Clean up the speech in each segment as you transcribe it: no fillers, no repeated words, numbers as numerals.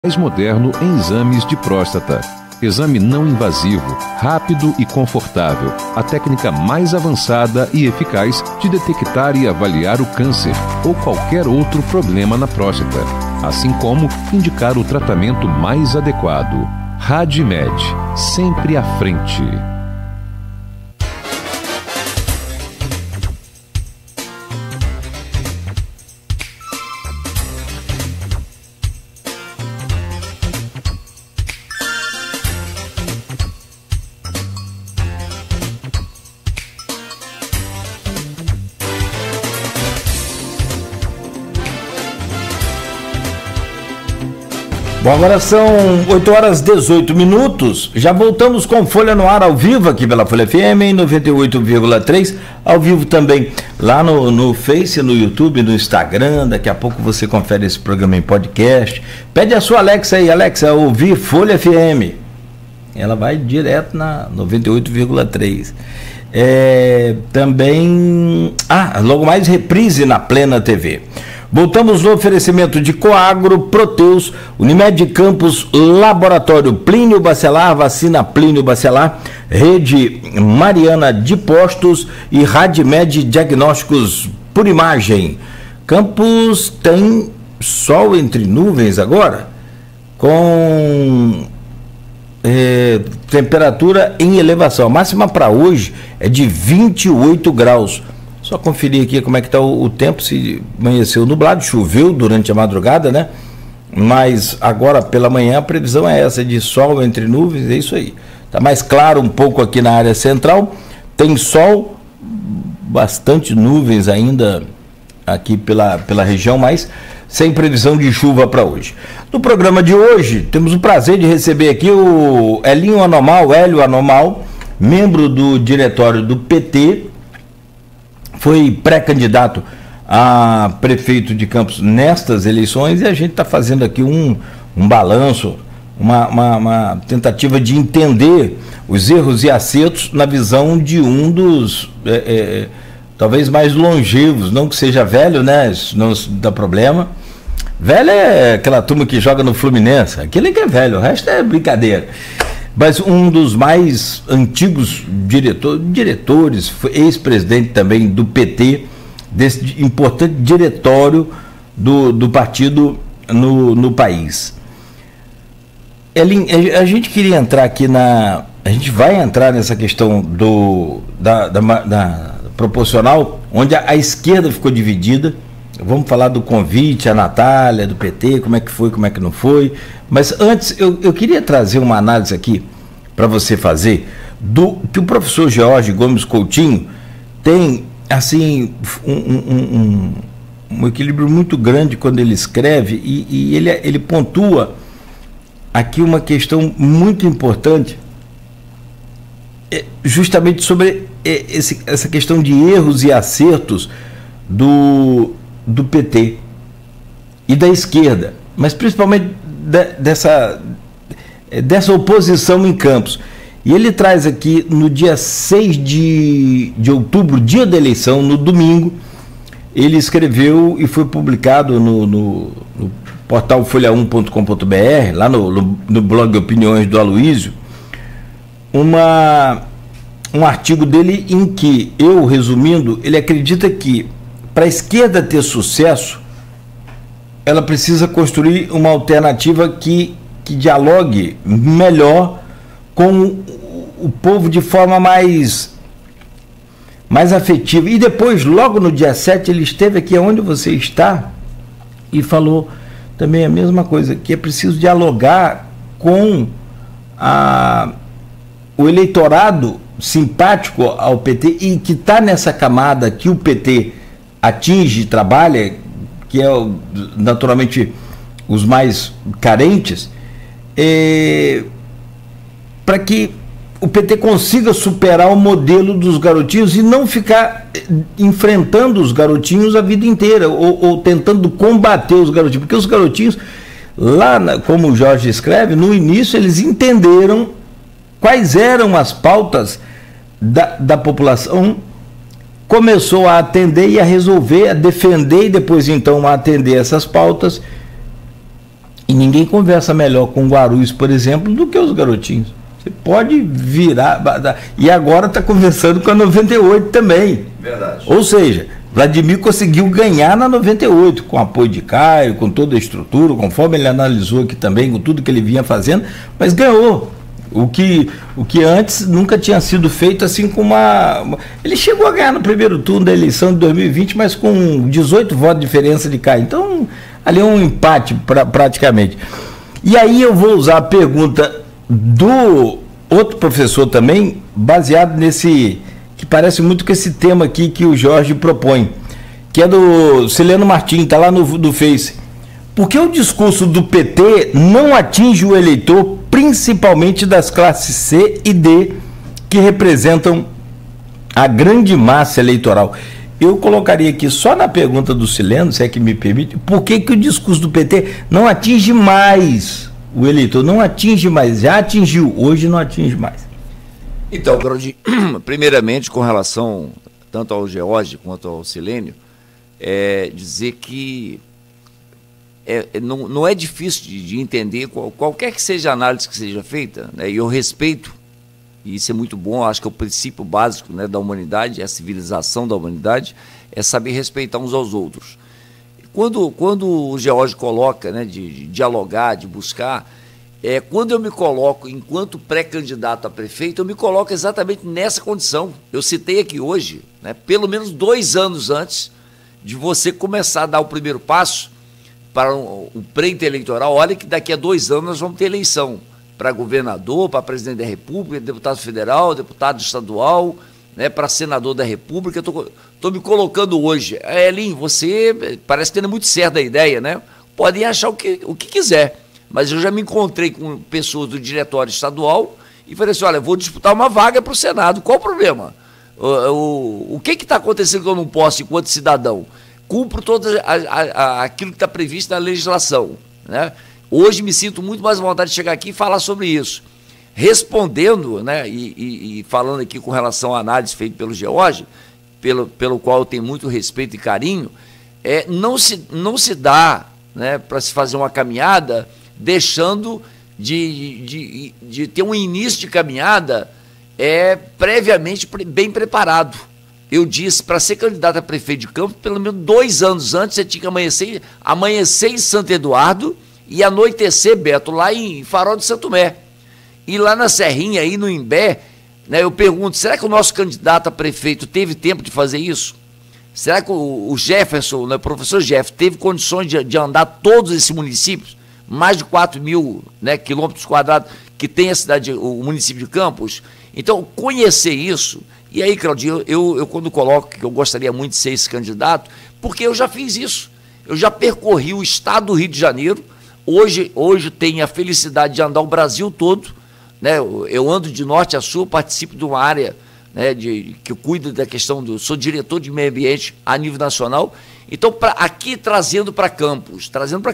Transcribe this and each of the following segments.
mais moderno em exames de próstata. Exame não invasivo, rápido e confortável. A técnica mais avançada e eficaz de detectar e avaliar o câncer ou qualquer outro problema na próstata, assim como indicar o tratamento mais adequado. RadMed, sempre à frente. Bom, agora são 8h18. Já voltamos com Folha no Ar ao vivo aqui pela Folha FM em 98,3, ao vivo também lá no Face, no YouTube, no Instagram. Daqui a pouco você confere esse programa em podcast. Pede a sua Alexa aí, Alexa, ouvir Folha FM. Ela vai direto na 98,3. Também, logo mais reprise na Plena TV. Voltamos no oferecimento de Coagro, Proteus, Unimed Campos, Laboratório Plínio Bacelar, Vacina Plínio Bacelar, Rede Mariana de Postos e RadMed Diagnósticos por Imagem. Campos tem sol entre nuvens agora, com temperatura em elevação. A máxima para hoje é de 28 graus. Só conferir aqui como é que está o tempo, se amanheceu nublado, choveu durante a madrugada, né? Mas agora pela manhã a previsão é essa, de sol entre nuvens, é isso aí. Está mais claro um pouco aqui na área central, tem sol, bastante nuvens ainda aqui pela região, mas sem previsão de chuva para hoje. No programa de hoje, temos o prazer de receber aqui o Hélio Anomal, membro do diretório do PT, foi pré-candidato a prefeito de Campos nestas eleições, e a gente está fazendo aqui um balanço, uma tentativa de entender os erros e acertos na visão de um dos talvez mais longevos, não que seja velho, né? Isso não dá problema. Velho é aquela turma que joga no Fluminense, aquele que é velho, o resto é brincadeira. Mas um dos mais antigos diretores, ex-presidente também do PT, desse importante diretório do partido no país. A gente queria entrar aqui a gente vai entrar nessa questão da proporcional, onde a esquerda ficou dividida. Vamos falar do convite, a Natália, do PT, como é que foi, como é que não foi. Mas antes, eu queria trazer uma análise aqui para você fazer, que o professor George Gomes Coutinho tem, assim, um equilíbrio muito grande quando ele escreve, e ele pontua aqui uma questão muito importante, justamente sobre essa questão de erros e acertos do PT e da esquerda, mas principalmente dessa oposição em Campos. E ele traz aqui no dia 6 de outubro, dia da eleição, no domingo, ele escreveu e foi publicado no portal folha1.com.br, lá no blog Opiniões do Aloísio, um artigo dele em que, resumindo, ele acredita que para a esquerda ter sucesso, ela precisa construir uma alternativa que dialogue melhor com o povo de forma mais afetiva. E depois, logo no dia 7, ele esteve aqui onde você está e falou também a mesma coisa, que é preciso dialogar com o eleitorado simpático ao PT e que está nessa camada que o PT atinge, trabalha, que é naturalmente os mais carentes, para que o PT consiga superar o modelo dos garotinhos e não ficar enfrentando os garotinhos a vida inteira, ou tentando combater os garotinhos, porque os garotinhos, como o Jorge escreve, no início eles entenderam quais eram as pautas da população, começou a atender e a resolver, a defender, e depois então a atender essas pautas, E ninguém conversa melhor com Guarulhos, por exemplo, do que os garotinhos. Você pode virar. E agora está conversando com a 98 também. Verdade. Ou seja, Vladimir conseguiu ganhar na 98, com apoio de Caio, com toda a estrutura, conforme ele analisou aqui também, com tudo que ele vinha fazendo, mas ganhou. O que antes nunca tinha sido feito assim com uma. Ele chegou a ganhar no primeiro turno da eleição de 2020, mas com 18 votos de diferença de Caio. Então, ali é um empate praticamente. E aí eu vou usar a pergunta do outro professor também, baseado nesse, que parece muito com esse tema aqui que o Jorge propõe, que é do Celeno Martins, está lá no Face. Por que o discurso do PT não atinge o eleitor, principalmente das classes C e D, que representam a grande massa eleitoral? Eu colocaria aqui só na pergunta do Celeno, se é que me permite, por que o discurso do PT não atinge mais o eleitor? Não atinge mais, já atingiu, hoje não atinge mais. Então, Claudinho, primeiramente, com relação tanto ao George quanto ao Silênio, dizer que não é difícil de entender qualquer que seja a análise que seja feita, né, e eu respeito, e isso é muito bom, acho que é o princípio básico, né, da humanidade, é a civilização da humanidade, é saber respeitar uns aos outros. Quando o George coloca, né, de dialogar, de buscar, quando eu me coloco enquanto pré-candidato a prefeito, eu me coloco exatamente nessa condição. Eu citei aqui hoje, né, pelo menos 2 anos antes de você começar a dar o primeiro passo para o pleito eleitoral. Olha que daqui a 2 anos nós vamos ter eleição para governador, para presidente da República, deputado federal, deputado estadual, né, para senador da República. Estou me colocando hoje. Elin, você parece ter muito certa a ideia, né? Podem achar o que quiser, mas eu já me encontrei com pessoas do diretório estadual e falei assim, olha, vou disputar uma vaga para o Senado, qual o problema? O que está acontecendo que eu não posso enquanto cidadão? Cumpro todo aquilo que está previsto na legislação, né? Hoje me sinto muito mais à vontade de chegar aqui e falar sobre isso. Respondendo, né, e falando aqui com relação à análise feita pelo George, pelo qual eu tenho muito respeito e carinho, não se dá, né, para se fazer uma caminhada deixando de ter um início de caminhada previamente bem preparado. Eu disse, para ser candidato a prefeito de Campos, pelo menos 2 anos antes, você tinha que amanhecer em Santo Eduardo e anoitecer, Beto, lá em Farol de Santo Tomé. E lá na Serrinha, aí no Imbé, né, eu pergunto, será que o nosso candidato a prefeito teve tempo de fazer isso? Será que o Jefferson, né, o professor Jefferson, teve condições de andar todos esses municípios? Mais de 4 mil, né, quilômetros quadrados que tem o município de Campos? Então, conhecer isso. E aí, Claudinho, eu quando coloco que eu gostaria muito de ser esse candidato, porque eu já fiz isso. Eu já percorri o estado do Rio de Janeiro. Hoje tenho a felicidade de andar o Brasil todo, né? Eu ando de norte a sul, participo de uma área, né, que eu cuido da questão sou diretor de meio ambiente a nível nacional. Então, aqui trazendo para Campos,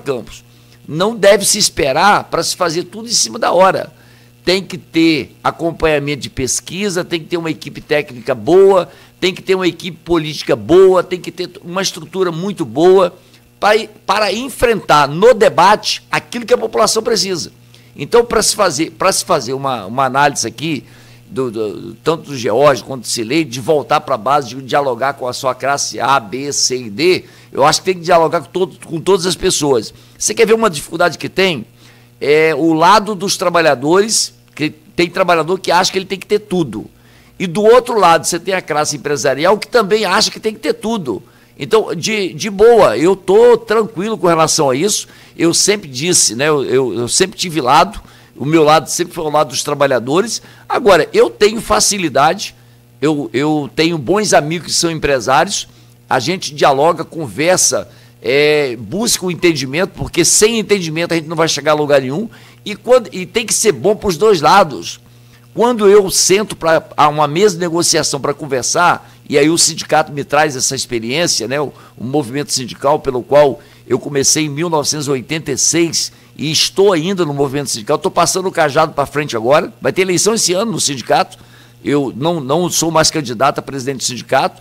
não deve se esperar para se fazer tudo em cima da hora. Tem que ter acompanhamento de pesquisa, tem que ter uma equipe técnica boa, tem que ter uma equipe política boa, tem que ter uma estrutura muito boa para enfrentar no debate aquilo que a população precisa. Então, para se fazer uma análise aqui, tanto do George quanto do Silei, de voltar para a base, de dialogar com a sua classe A, B, C e D, eu acho que tem que dialogar com todas as pessoas. Você quer ver uma dificuldade que tem? O lado dos trabalhadores, que tem trabalhador que acha que ele tem que ter tudo. E do outro lado, você tem a classe empresarial que também acha que tem que ter tudo. Então, de boa, eu estou tranquilo com relação a isso. Eu sempre disse, né, eu sempre tive lado, o meu lado sempre foi o lado dos trabalhadores. Agora, eu tenho facilidade, eu tenho bons amigos que são empresários, a gente dialoga, conversa, busca o entendimento, porque sem entendimento a gente não vai chegar a lugar nenhum, e tem que ser bom para os dois lados. Quando eu sento para uma mesa de negociação para conversar, e aí o sindicato me traz essa experiência, né, o movimento sindical pelo qual eu comecei em 1986 e estou ainda no movimento sindical, estou passando o cajado para frente agora, vai ter eleição esse ano no sindicato, eu não sou mais candidato a presidente do sindicato,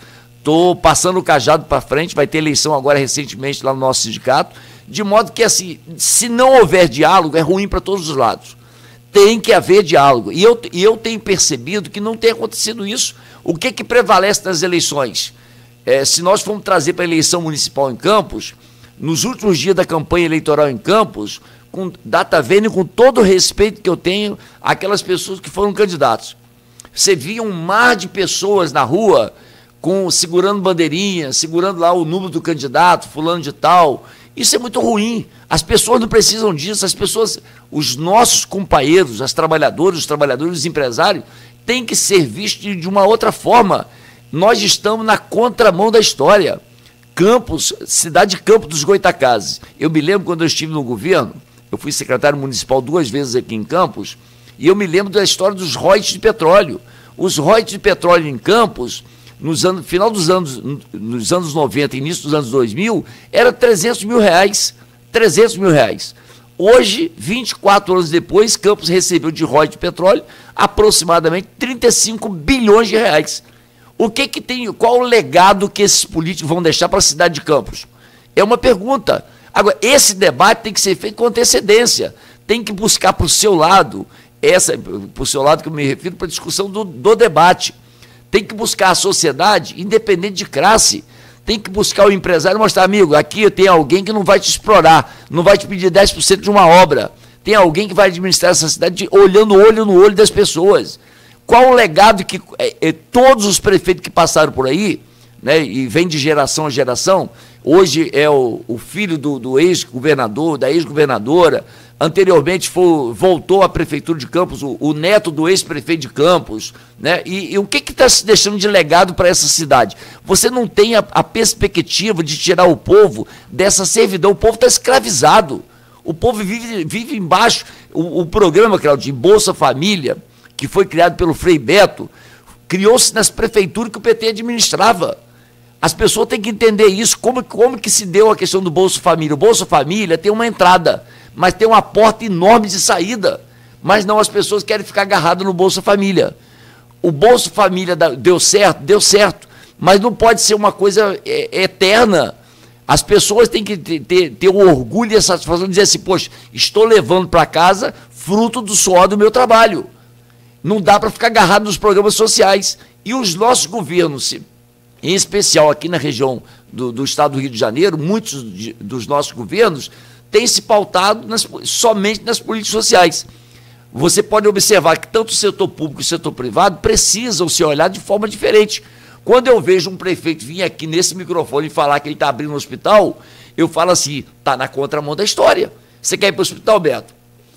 Estou passando o cajado para frente, vai ter eleição agora recentemente lá no nosso sindicato, de modo que, assim, se não houver diálogo, é ruim para todos os lados. Tem que haver diálogo. E eu tenho percebido que não tem acontecido isso. O que prevalece nas eleições? Se nós formos trazer para a eleição municipal em Campos, nos últimos dias da campanha eleitoral em Campos, com data vênia, com todo o respeito que eu tenho àquelas pessoas que foram candidatos. Você via um mar de pessoas na rua, segurando bandeirinha, segurando lá o número do candidato, fulano de tal. Isso é muito ruim. As pessoas não precisam disso. As pessoas, os nossos companheiros, os trabalhadores, os empresários, têm que ser vistos de uma outra forma. Nós estamos na contramão da história. Campos, cidade de Campos dos Goitacazes. Eu me lembro quando eu estive no governo, eu fui secretário municipal 2 vezes aqui em Campos, e eu me lembro da história dos royalties de petróleo. Os royalties de petróleo em Campos, final dos anos, nos anos 90, início dos anos 2000, era 300 mil reais. 300 mil reais. Hoje, 24 anos depois, Campos recebeu de royalties de petróleo aproximadamente 35 bilhões de reais. O que tem, qual o legado que esses políticos vão deixar para a cidade de Campos? É uma pergunta. Agora, esse debate tem que ser feito com antecedência. Tem que buscar para o seu lado, para o seu lado que eu me refiro, para a discussão do debate. Tem que buscar a sociedade, independente de classe. Tem que buscar o empresário e mostrar, amigo, aqui tem alguém que não vai te explorar, não vai te pedir 10% de uma obra. Tem alguém que vai administrar essa cidade olhando olho no olho das pessoas. Qual o legado que todos os prefeitos que passaram por aí, né, e vem de geração a geração, hoje é o filho do ex-governador, da ex-governadora, anteriormente voltou à prefeitura de Campos, o neto do ex-prefeito de Campos, né, e o que está se deixando de legado para essa cidade? Você não tem a perspectiva de tirar o povo dessa servidão, o povo está escravizado, o povo vive embaixo. O programa, Claudinho, Bolsa Família, que foi criado pelo Frei Beto, criou-se nas prefeituras que o PT administrava. As pessoas têm que entender isso, como que se deu a questão do Bolsa Família. O Bolsa Família tem uma entrada, mas tem uma porta enorme de saída. Mas não, as pessoas querem ficar agarradas no Bolsa Família. O Bolsa Família deu certo, mas não pode ser uma coisa eterna. As pessoas têm que ter o orgulho e a satisfação de dizer assim, poxa, estou levando para casa fruto do suor do meu trabalho. Não dá para ficar agarrado nos programas sociais. E os nossos governos, em especial aqui na região do estado do Rio de Janeiro, muitos dos nossos governos têm se pautado somente nas políticas sociais. Você pode observar que tanto o setor público e o setor privado precisam se olhar de forma diferente. Quando eu vejo um prefeito vir aqui nesse microfone e falar que ele está abrindo um hospital, eu falo assim, está na contramão da história. Você quer ir para o hospital, Beto?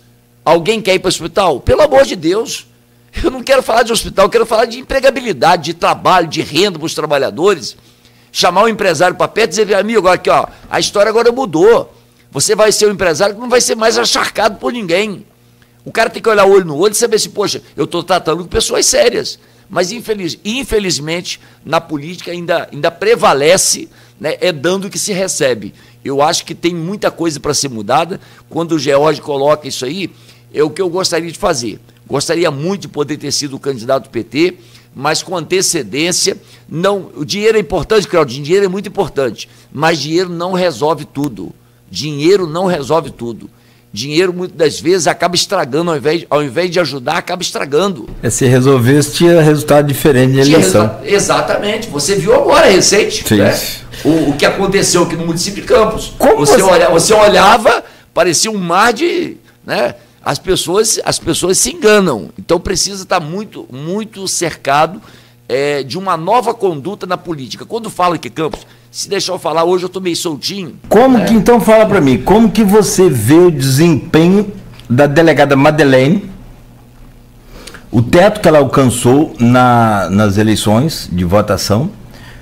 Alguém quer ir para o hospital? Pelo amor de Deus. Eu não quero falar de hospital, eu quero falar de empregabilidade, de trabalho, de renda para os trabalhadores. Chamar o empresário para perto e dizer, amigo, aqui, ó, a história agora mudou. Você vai ser um empresário que não vai ser mais acharcado por ninguém. O cara tem que olhar olho no olho e saber assim, poxa, eu estou tratando com pessoas sérias. Mas, infelizmente, na política ainda prevalece, né, dando o que se recebe. Eu acho que tem muita coisa para ser mudada. Quando o George coloca isso aí, é o que eu gostaria de fazer. Gostaria muito de poder ter sido o candidato do PT, mas com antecedência. Não, o dinheiro é importante, Claudinho, dinheiro é muito importante, mas dinheiro não resolve tudo. Dinheiro não resolve tudo. Dinheiro, muitas das vezes, acaba estragando, ao invés de ajudar, acaba estragando. Se resolvesse, tinha resultado diferente de eleição. Exatamente. Você viu agora, recente, né? O que aconteceu aqui no município de Campos. Você olhava, parecia um mar de... né? As pessoas se enganam. Então precisa estar muito, muito cercado de uma nova conduta na política. Quando fala aqui, Campos, se deixar eu falar, hoje eu estou meio soltinho. Então fala para mim, como que você vê o desempenho da delegada Madeleine, o teto que ela alcançou nas eleições de votação,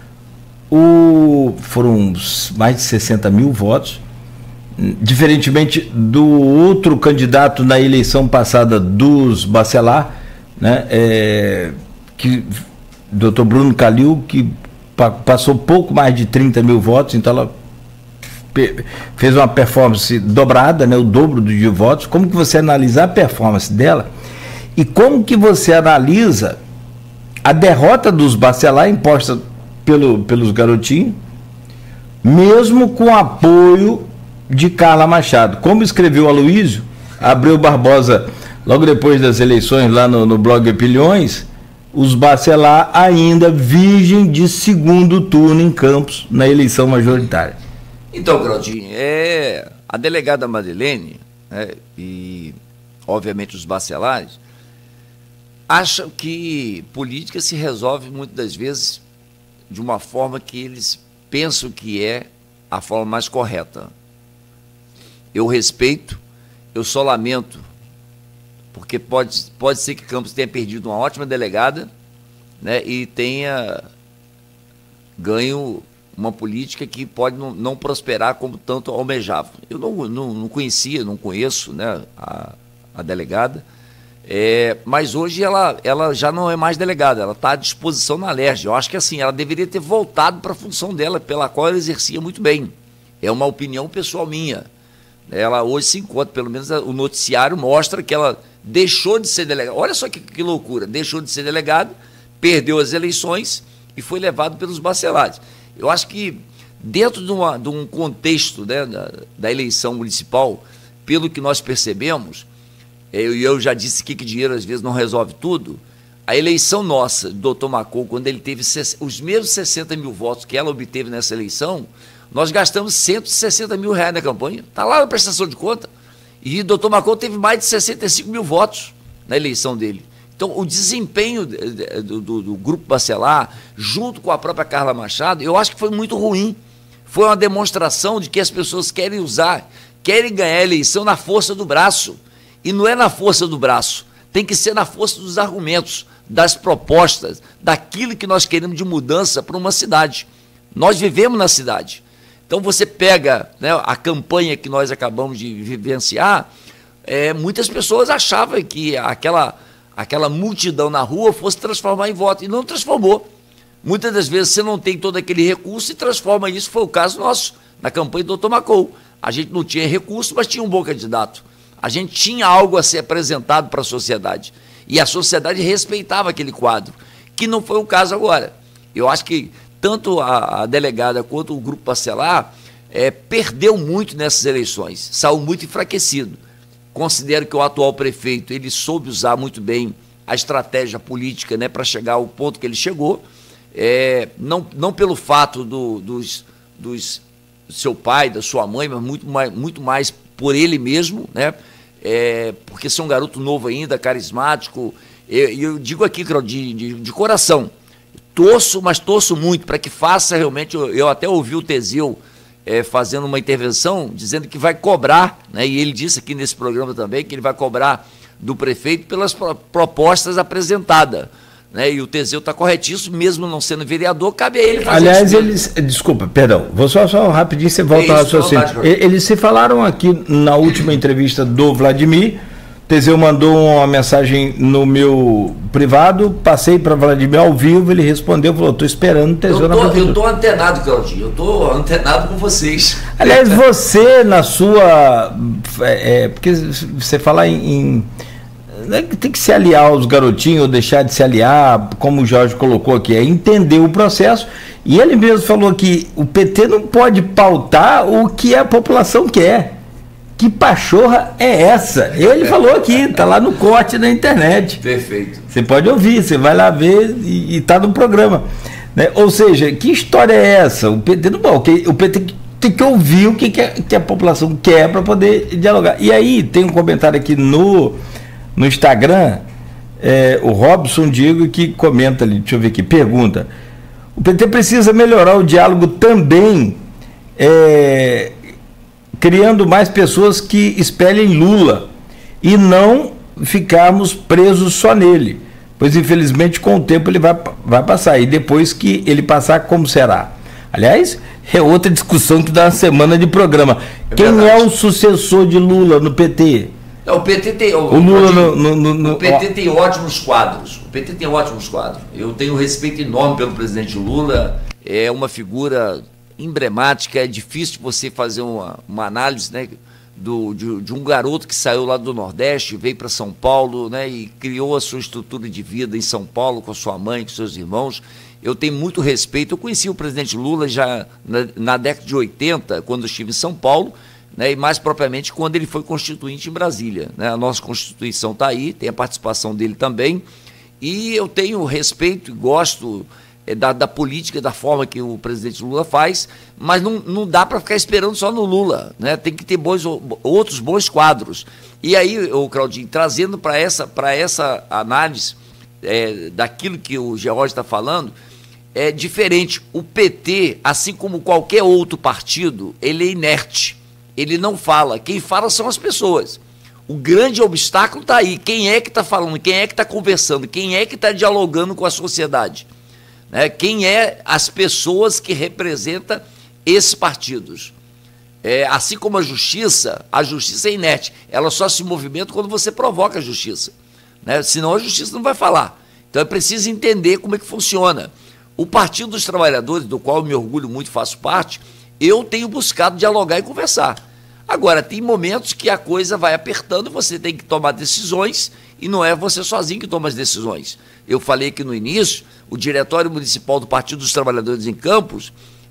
foram mais de 60 mil votos, diferentemente do outro candidato na eleição passada dos Bacelar, né, Dr. Bruno Calil, que passou pouco mais de 30 mil votos, então ela fez uma performance dobrada, né, o dobro de votos. Como que você analisa a performance dela e como que você analisa a derrota dos Bacelar imposta pelos garotinhos, mesmo com apoio de Carla Machado. Como escreveu Aloysio Abreu Barbosa, logo depois das eleições, lá no blog Opiniões, os Bacelar ainda virgem de segundo turno em Campos, na eleição majoritária. Então, Claudinho, a delegada Marilene, e obviamente os Bacelares, acham que política se resolve muitas das vezes de uma forma que eles pensam que é a forma mais correta. Eu respeito, eu só lamento, porque pode ser que Campos tenha perdido uma ótima delegada, né, e tenha ganho uma política que pode não prosperar como tanto almejava. Eu não conhecia, não conheço, né, a delegada, mas hoje ela já não é mais delegada, ela está à disposição na Alerj. Eu acho que assim, ela deveria ter voltado para a função dela, pela qual ela exercia muito bem. É uma opinião pessoal minha. Ela hoje se encontra, pelo menos o noticiário mostra que ela deixou de ser delegada. Olha só que loucura, deixou de ser delegada, perdeu as eleições e foi levado pelos Bacelares. Eu acho que dentro de um contexto, né, da eleição municipal, pelo que nós percebemos, eu já disse que dinheiro às vezes não resolve tudo. A eleição nossa, do Dr. Macon, quando ele teve os mesmos 60 mil votos que ela obteve nessa eleição, nós gastamos 160 mil reais na campanha. Está lá na prestação de conta. E o Dr. Macon teve mais de 65 mil votos na eleição dele. Então, o desempenho do Grupo Bacelar, junto com a própria Carla Machado, eu acho que foi muito ruim. Foi uma demonstração de que as pessoas querem ganhar a eleição na força do braço. E não é na força do braço, tem que ser na força dos argumentos, das propostas, daquilo que nós queremos de mudança para uma cidade. Nós vivemos na cidade. Então você pega, né, a campanha que nós acabamos de vivenciar, muitas pessoas achavam que aquela multidão na rua fosse transformar em voto, e não transformou. Muitas das vezes você não tem todo aquele recurso e transforma isso. Foi o caso nosso, na campanha do Dr. Macon. A gente não tinha recurso, mas tinha um bom candidato. A gente tinha algo a ser apresentado para a sociedade. E a sociedade respeitava aquele quadro, que não foi o caso agora. Eu acho que tanto a delegada quanto o Grupo Bacelar perdeu muito nessas eleições, saiu muito enfraquecido. Considero que o atual prefeito ele soube usar muito bem a estratégia política, né, para chegar ao ponto que ele chegou, não pelo fato do seu pai, da sua mãe, mas muito mais por ele mesmo, né? Porque ser um garoto novo ainda, carismático. Eu digo aqui, de coração, torço muito para que faça realmente. Eu até ouvi o Teseu fazendo uma intervenção, dizendo que vai cobrar, né? E ele disse aqui nesse programa também que ele vai cobrar do prefeito pelas propostas apresentadas. Né? E o Teseu está corretíssimo, mesmo não sendo vereador, cabe a ele fazer Aliás, isso. Desculpa, perdão, vou só rapidinho, você volta ao raciocínio. Eles se falaram aqui na última entrevista do Vladimir. Teseu mandou uma mensagem no meu privado, passei para Vladimir ao vivo, ele respondeu, falou, estou esperando o Teseu na prefeitura. Eu estou antenado, Claudinho, eu estou antenado com vocês. Aliás, você na sua... porque você falar tem que se aliar aos garotinhos ou deixar de se aliar, como o Jorge colocou aqui, entender o processo. E ele mesmo falou que o PT não pode pautar o que a população quer. Que pachorra é essa? Ele falou aqui, está lá no corte da internet. Perfeito. Você pode ouvir, você vai lá ver e está no programa. Né? Ou seja, que história é essa? O PT não pode. O PT tem que ouvir o que a população quer para poder dialogar. E aí tem um comentário aqui no Instagram, o Robson Diego, que comenta ali, deixa eu ver aqui, pergunta: o PT precisa melhorar o diálogo também, criando mais pessoas que espelhem Lula e não ficarmos presos só nele, pois infelizmente com o tempo ele vai passar, e depois que ele passar, como será? Aliás, é outra discussão que dá uma semana de programa. Quem é o sucessor de Lula no PT? O PT tem, o PT tem ótimos quadros. O PT tem ótimos quadros. Eu tenho um respeito enorme pelo presidente Lula. É uma figura emblemática. É difícil você fazer uma análise, né, de um garoto que saiu lá do Nordeste, veio para São Paulo, né, e criou a sua estrutura de vida em São Paulo com a sua mãe, com seus irmãos, eu tenho muito respeito. Eu conheci o presidente Lula já na década de 80, quando eu estive em São Paulo, né, e mais propriamente quando ele foi constituinte em Brasília, né? A nossa Constituição está aí, tem a participação dele também, e eu tenho respeito e gosto da política, da forma que o presidente Lula faz, mas não dá para ficar esperando só no Lula, né? Tem que ter outros bons quadros. E aí, Claudinho, trazendo para essa análise daquilo que o George está falando, é diferente. O PT, assim como qualquer outro partido, ele é inerte, ele não fala. Quem fala são as pessoas. O grande obstáculo está aí. Quem é que está falando? Quem é que está conversando? Quem é que está dialogando com a sociedade? Né? Quem é as pessoas que representam esses partidos? Assim como a justiça é inerte. Ela só se movimenta quando você provoca a justiça, né? Senão a justiça não vai falar. Então é preciso entender como é que funciona. O Partido dos Trabalhadores, do qual eu me orgulho muito, faço parte, eu tenho buscado dialogar e conversar. Agora, tem momentos que a coisa vai apertando, você tem que tomar decisões, e não é você sozinho que toma as decisões. Eu falei que no início, o Diretório Municipal do Partido dos Trabalhadores em Campos,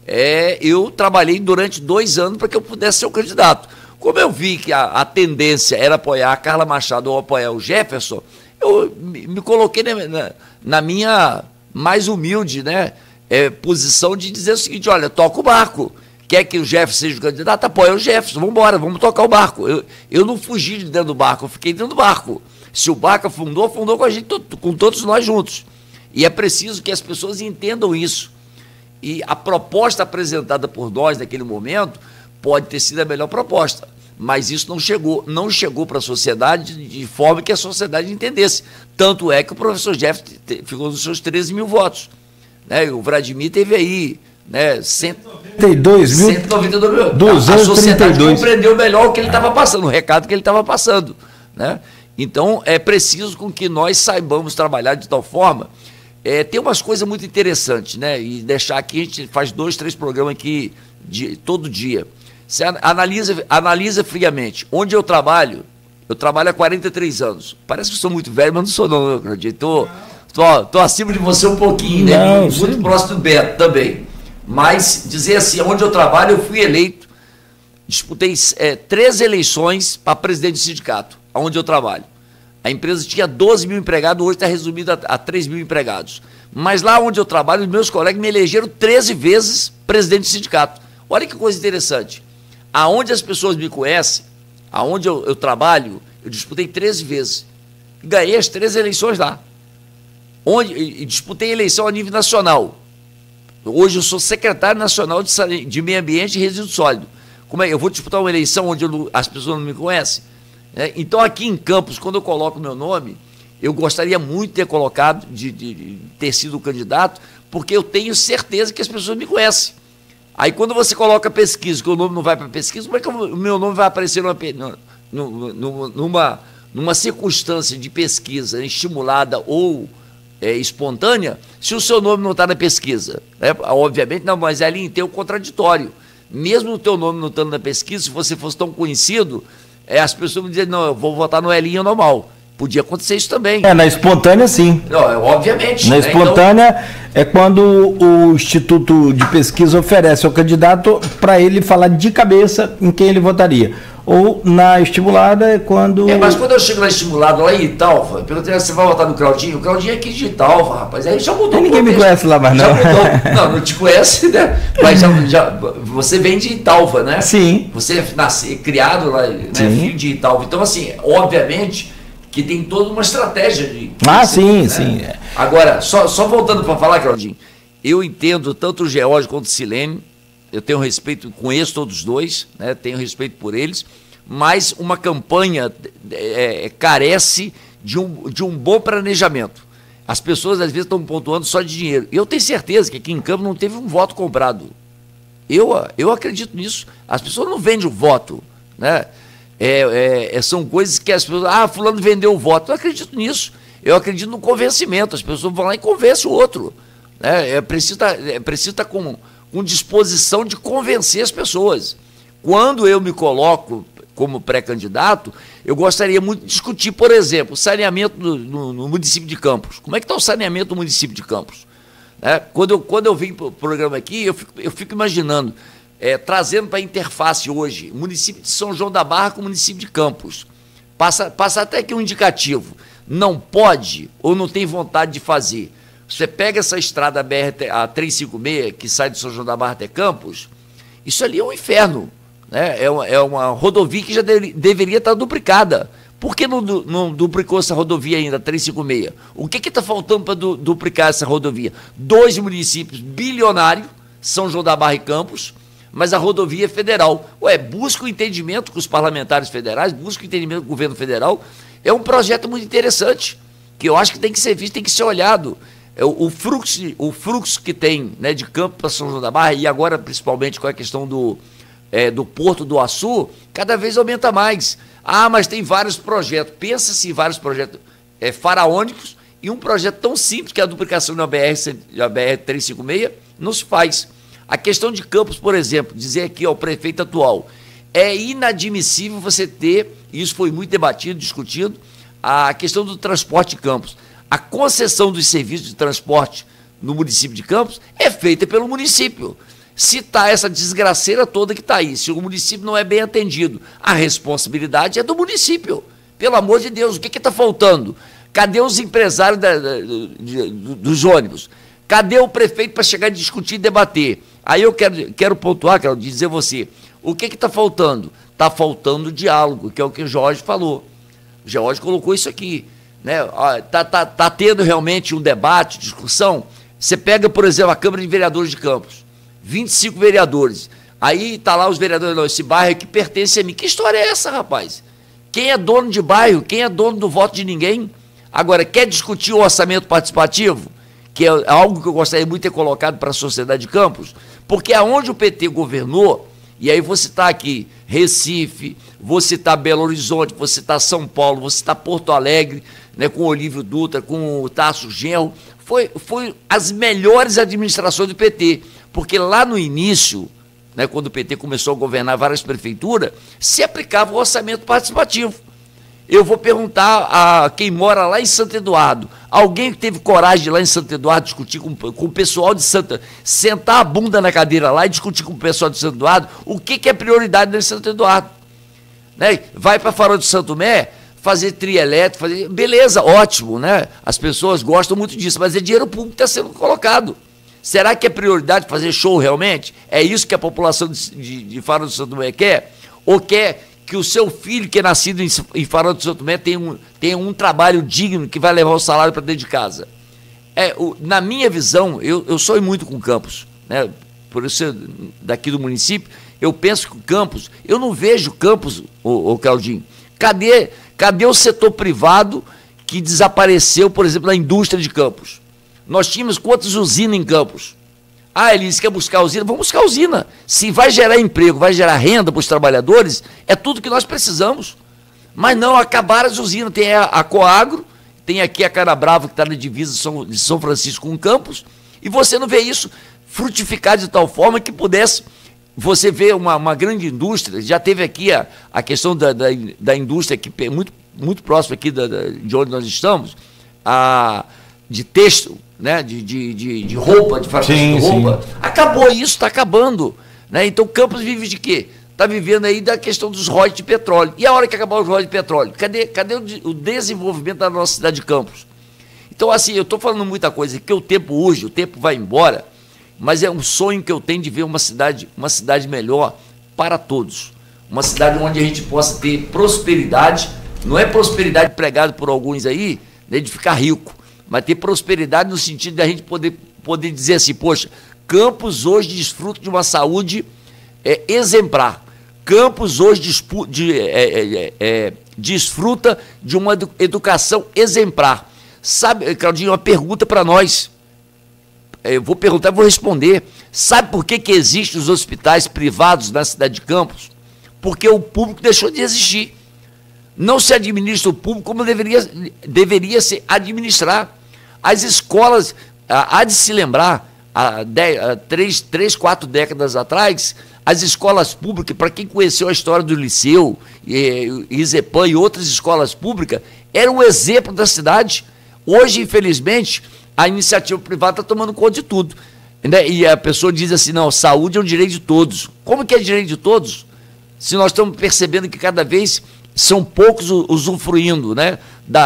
eu trabalhei durante 2 anos para que eu pudesse ser o candidato. Como eu vi que a tendência era apoiar a Carla Machado ou apoiar o Jefferson, eu me coloquei na minha mais humilde, né, posição de dizer o seguinte: olha, toca o barco. Quer que o Jefferson seja o candidato? Apoia o Jefferson, vamos embora, vamos tocar o barco. Eu não fugi de dentro do barco, eu fiquei dentro do barco. Se o barco afundou, afundou com a gente, com todos nós juntos. E é preciso que as pessoas entendam isso. E a proposta apresentada por nós naquele momento pode ter sido a melhor proposta, mas isso não chegou para a sociedade de forma que a sociedade entendesse. Tanto é que o professor Jefferson ficou nos seus 13 mil votos, né? O Vladimir teve aí, né, 192 mil. A sociedade compreendeu melhor o que ele estava passando, o recado que ele estava passando, né? Então é preciso com que nós saibamos trabalhar de tal forma. Tem umas coisas muito interessantes, né? E deixar aqui, a gente faz 2, 3 programas aqui todo dia. Você analisa friamente. Onde eu trabalho há 43 anos. Parece que sou muito velho, mas não sou não, eu acredito. Tô acima de você um pouquinho, né? Não, muito sim. próximo do Beto também. Mas dizer assim, onde eu trabalho, eu fui eleito, disputei 3 eleições para presidente do sindicato, onde eu trabalho. A empresa tinha 12 mil empregados, hoje está resumida a 3 mil empregados. Mas lá onde eu trabalho, os meus colegas me elegeram 13 vezes presidente do sindicato. Olha que coisa interessante. Aonde as pessoas me conhecem, aonde eu trabalho, eu disputei 13 vezes. Ganhei as 3 eleições lá. E disputei eleição a nível nacional. Hoje eu sou secretário nacional de Meio Ambiente e Resíduo Sólido. Como é? Eu vou disputar uma eleição onde as pessoas não me conhecem? Então, aqui em Campos, quando eu coloco o meu nome, eu gostaria muito de ter colocado, de ter sido o candidato, porque eu tenho certeza que as pessoas me conhecem. Aí, quando você coloca pesquisa, que o nome não vai para pesquisa, como é que o meu nome vai aparecer numa circunstância de pesquisa estimulada ou espontânea, se o seu nome não está na pesquisa? Obviamente não, mas ali tem o contraditório. Mesmo o teu nome não estando na pesquisa, se você fosse tão conhecido, as pessoas me dizem, não, eu vou votar no Elinho normal. Podia acontecer isso também. Na espontânea, sim. Não, obviamente. Na espontânea, então, é quando o Instituto de Pesquisa oferece ao candidato para ele falar de cabeça em quem ele votaria. Ou na estimulada é quando... mas quando eu chego na estimulada lá em Italva, perguntei, você vai votar no Claudinho? O Claudinho é aqui de Italva, rapaz. Aí já mudou. Ninguém me conhece lá mais, não. Já mudou. Não te conhece, né? Mas você vem de Italva, né? Sim. Você é criado lá, né? Filho de Italva. Então, assim, obviamente que tem toda uma estratégia de... sim, né? sim. Agora, só voltando para falar, Claudinho, eu entendo tanto o George quanto o Silene. Eu tenho respeito, conheço todos os dois, né? Tenho respeito por eles, mas uma campanha carece de um bom planejamento. As pessoas, às vezes, estão pontuando só de dinheiro. Eu tenho certeza que aqui em Campos não teve um voto comprado. Eu acredito nisso. As pessoas não vendem o voto, né? São coisas que as pessoas... fulano vendeu o voto. Eu acredito nisso. Eu acredito no convencimento. As pessoas vão lá e convencem o outro, né? É preciso estar com disposição de convencer as pessoas. Quando eu me coloco como pré-candidato, eu gostaria muito de discutir, por exemplo, o saneamento no município de Campos. Como é que está o saneamento no município de Campos? Né? Quando eu vim para o programa aqui, eu fico imaginando, trazendo para a interface hoje, o município de São João da Barra com o município de Campos. Passa até aqui um indicativo. Não pode ou não tem vontade de fazer. Você pega essa estrada a 356, que sai de São João da Barra até Campos, isso ali é um inferno. Né? É uma rodovia que já deveria estar duplicada. Por que não duplicou essa rodovia ainda, 356? O que está faltando para duplicar essa rodovia? 2 municípios bilionários, São João da Barra e Campos, mas a rodovia é federal. Busca o entendimento com os parlamentares federais, busca o entendimento com o governo federal. É um projeto muito interessante, que eu acho que tem que ser visto, tem que ser olhado. O fluxo que tem, né, de Campos para São João da Barra, e agora principalmente com a questão do Porto do Açu, cada vez aumenta mais. Mas tem vários projetos. Pensa-se em vários projetos faraônicos, e um projeto tão simples que é a duplicação da BR-356 não se faz. A questão de Campos, por exemplo, dizer aqui ao prefeito atual, é inadmissível você ter, e isso foi muito debatido, discutido, a questão do transporte de Campos. A concessão dos serviços de transporte no município de Campos é feita pelo município. Se está essa desgraceira toda que está aí, se o município não é bem atendido, a responsabilidade é do município. Pelo amor de Deus, o que está faltando? Cadê os empresários dos ônibus? Cadê o prefeito para chegar e discutir e debater? Aí eu quero pontuar, quero dizer a você, o que está faltando? Está faltando diálogo, que é o que o Jorge falou. O Jorge colocou isso aqui. Está tendo realmente um debate, discussão. Você pega, por exemplo, a Câmara de Vereadores de Campos, 25 vereadores. Aí está lá os vereadores, não, esse bairro aqui pertence a mim. Que história é essa, rapaz? Quem é dono de bairro? Quem é dono do voto de ninguém? Agora, quer discutir o orçamento participativo? Que é algo que eu gostaria muito de ter colocado para a sociedade de Campos, porque aonde o PT governou, e aí vou citar aqui Recife, vou citar Belo Horizonte, vou citar São Paulo, vou citar Porto Alegre, né, com o Olívio Dutra, com o Tasso Genro, foi as melhores administrações do PT, porque lá no início, né, quando o PT começou a governar várias prefeituras, se aplicava o orçamento participativo. Eu vou perguntar a quem mora lá em Santo Eduardo, alguém que teve coragem de ir lá em Santo Eduardo discutir com o pessoal de Santa, sentar a bunda na cadeira lá e discutir com o pessoal de Santo Eduardo o que é prioridade em Santo Eduardo. Né? Vai para Farol de Santo Tomé, fazer trio elétrico, beleza, ótimo, né? As pessoas gostam muito disso, mas é dinheiro público que está sendo colocado. Será que é prioridade fazer show realmente? É isso que a população de Farol de Santo Tomé quer? Ou quer que o seu filho, que é nascido em Farol de Santo Tomé, tenha um trabalho digno que vai levar o salário para dentro de casa? Na minha visão, eu sonho muito com Campos, né? Por isso, daqui do município, eu penso que o Campos, eu não vejo Campos, ô Claudinho, cadê o setor privado que desapareceu, por exemplo, na indústria de Campos? Nós tínhamos quantas usinas em Campos? Ele disse que quer buscar usina, vamos buscar usina. Se vai gerar emprego, vai gerar renda para os trabalhadores, é tudo que nós precisamos. Mas não, acabaram as usinas. Tem a Coagro, tem aqui a Canabrava, que está na divisa de São Francisco com Campos, e você não vê isso frutificar de tal forma que pudesse você ver uma grande indústria. Já teve aqui a questão da indústria, que é muito próxima aqui de onde nós estamos, de têxtil, né? de roupa, de fabricação de roupa. Sim. Acabou isso, está acabando. Né? Então Campos vive de quê? Está vivendo aí da questão dos royalties de petróleo. E a hora que acabar os royalties de petróleo? Cadê o desenvolvimento da nossa cidade de Campos? Então, assim, eu estou falando muita coisa, que o tempo urge, o tempo vai embora, mas é um sonho que eu tenho de ver uma cidade melhor para todos. Uma cidade onde a gente possa ter prosperidade, não é prosperidade pregada por alguns aí, né, de ficar rico, mas ter prosperidade no sentido de a gente poder dizer assim, poxa, Campos hoje desfruta de uma saúde exemplar. Campos hoje desfruta de uma educação exemplar. Sabe, Claudinho, uma pergunta para nós. Eu vou perguntar e vou responder. Sabe por que existem os hospitais privados na cidade de Campos? Porque o público deixou de existir. Não se administra o público como deveria se administrar. As escolas, há de se lembrar, há 3, 4 décadas atrás, as escolas públicas, para quem conheceu a história do Liceu, Isepan e outras escolas públicas, eram um exemplo da cidade. Hoje, infelizmente, a iniciativa privada está tomando conta de tudo. Né? E a pessoa diz assim, não, saúde é um direito de todos. Como que é direito de todos? Se nós estamos percebendo que cada vez são poucos usufruindo, né,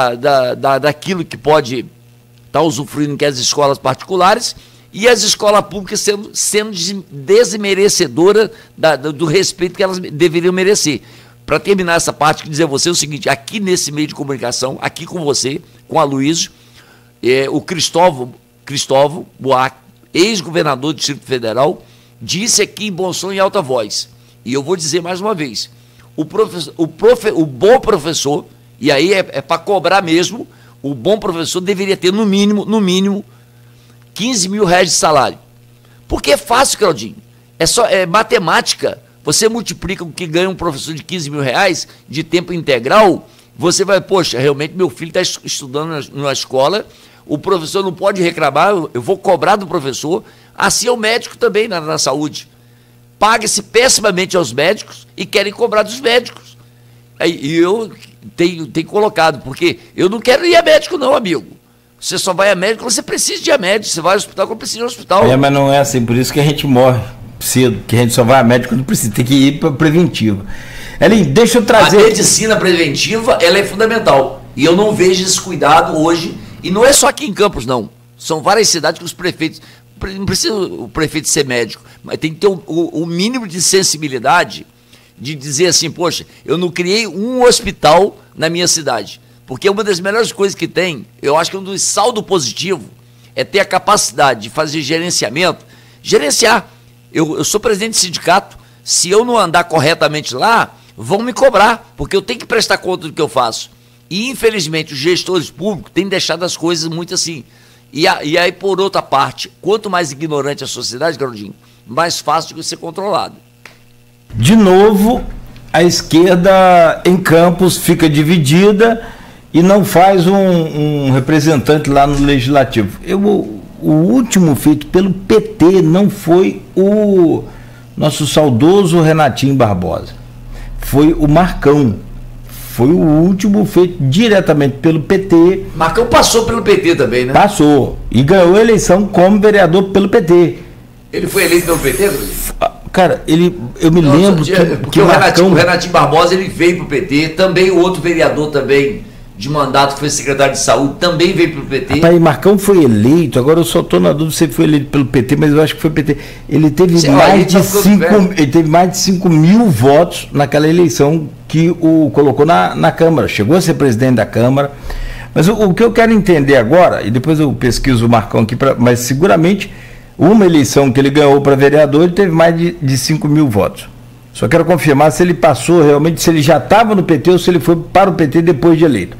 daquilo que pode estar usufruindo, que é as escolas particulares, e as escolas públicas sendo desmerecedoras do respeito que elas deveriam merecer. Para terminar essa parte, dizer a você o seguinte, aqui nesse meio de comunicação, aqui com você, com a Luísio, o Cristóvão Buarque, ex-governador do Distrito Federal, disse aqui em bom som e alta voz, e eu vou dizer mais uma vez, o bom professor, e aí é para cobrar mesmo, o bom professor deveria ter no mínimo, 15 mil reais de salário. Porque é fácil, Claudinho, é matemática, você multiplica o que ganha um professor de 15 mil reais de tempo integral, você vai, poxa, realmente meu filho está estudando na escola, o professor não pode reclamar, eu vou cobrar do professor, assim é o médico também na saúde. Paga-se pessimamente aos médicos e querem cobrar dos médicos. E eu tenho colocado, porque eu não quero ir a médico não, amigo. Você só vai a médico quando você precisa de ir a médico, você vai ao hospital quando precisa ir ao hospital. Mas não é assim, por isso que a gente morre cedo, que a gente só vai a médico quando precisa, tem que ir para preventivo. Elinho, deixa eu trazer... A medicina preventiva, ela é fundamental, e eu não vejo esse cuidado hoje, e não é só aqui em Campos, não. São várias cidades que os prefeitos... Não precisa o prefeito ser médico, mas tem que ter o mínimo de sensibilidade de dizer assim, poxa, eu não criei um hospital na minha cidade, porque uma das melhores coisas que tem, eu acho que um dos saldo positivo é ter a capacidade de fazer gerenciar. Eu sou presidente de sindicato, se eu não andar corretamente lá, vão me cobrar, porque eu tenho que prestar conta do que eu faço. E, infelizmente, os gestores públicos têm deixado as coisas muito assim. E aí, por outra parte, quanto mais ignorante a sociedade, Claudinho, mais fácil de ser controlado. De novo, a esquerda em Campos fica dividida e não faz um representante lá no Legislativo. O último feito pelo PT não foi o nosso saudoso Renatinho Barbosa, foi o Marcão. Foi o último feito diretamente pelo PT. Marcão passou pelo PT também, né? Passou. E ganhou a eleição como vereador pelo PT. Ele foi eleito pelo PT? Cara, eu me lembro que o Renatinho Barbosa ele veio pro PT. Também o outro vereador também de mandato, que foi secretário de saúde, também veio pelo PT. Rapaz, Marcão foi eleito, agora eu só estou na dúvida se ele foi eleito pelo PT, mas eu acho que foi PT. Ele teve mais de 5 mil votos naquela eleição que o colocou na Câmara. Chegou a ser presidente da Câmara. Mas o que eu quero entender agora, e depois eu pesquiso o Marcão aqui, mas seguramente uma eleição que ele ganhou para vereador, ele teve mais de 5 mil votos. Só quero confirmar se ele passou realmente, se ele já estava no PT ou se ele foi para o PT depois de eleito.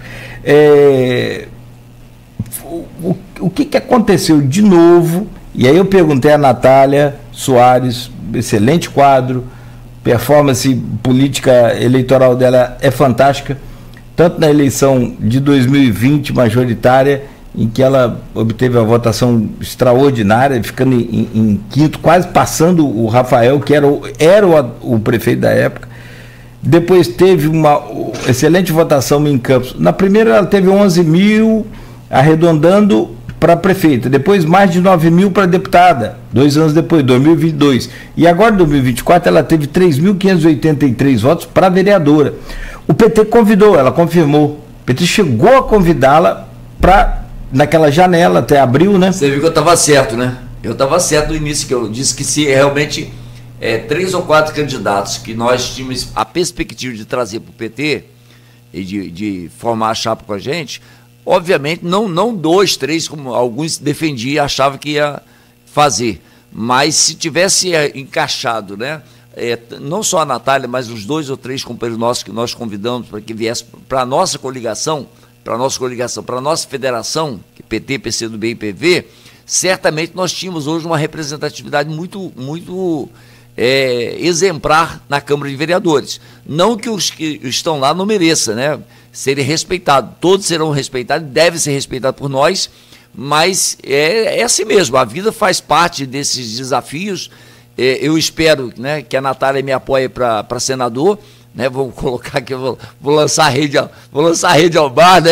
O que aconteceu de novo? E aí eu perguntei a Natália Soares, excelente quadro, performance política eleitoral dela é fantástica, tanto na eleição de 2020 majoritária, em que ela obteve a votação extraordinária, ficando em quinto, quase passando o Rafael, que era o prefeito da época. Depois teve uma excelente votação em Campos. Na primeira ela teve 11 mil, arredondando para prefeita. Depois mais de 9 mil para deputada, 2 anos depois, 2022. E agora, em 2024, ela teve 3.583 votos para vereadora. O PT convidou, ela confirmou. O PT chegou a convidá-la para... naquela janela até abril, né? Você viu que eu estava certo, né? Eu estava certo no início, que eu disse que se realmente 3 ou 4 candidatos que nós tínhamos a perspectiva de trazer para o PT e de formar a chapa com a gente, obviamente não 2, 3, como alguns defendiam e achavam que ia fazer, mas se tivesse encaixado, né? Não só a Natália, mas os 2 ou 3 companheiros nossos que nós convidamos para que viesse para a nossa coligação, para a nossa federação, que PT, PCdoB e PV, certamente nós tínhamos hoje uma representatividade muito exemplar na Câmara de Vereadores. Não que os que estão lá não mereçam, né, serem respeitados. Todos serão respeitados, devem ser respeitados por nós, mas é assim mesmo, a vida faz parte desses desafios. Eu espero, né, que a Natália me apoie para senador, né, vou colocar aqui, vou lançar a rede ao bar, né?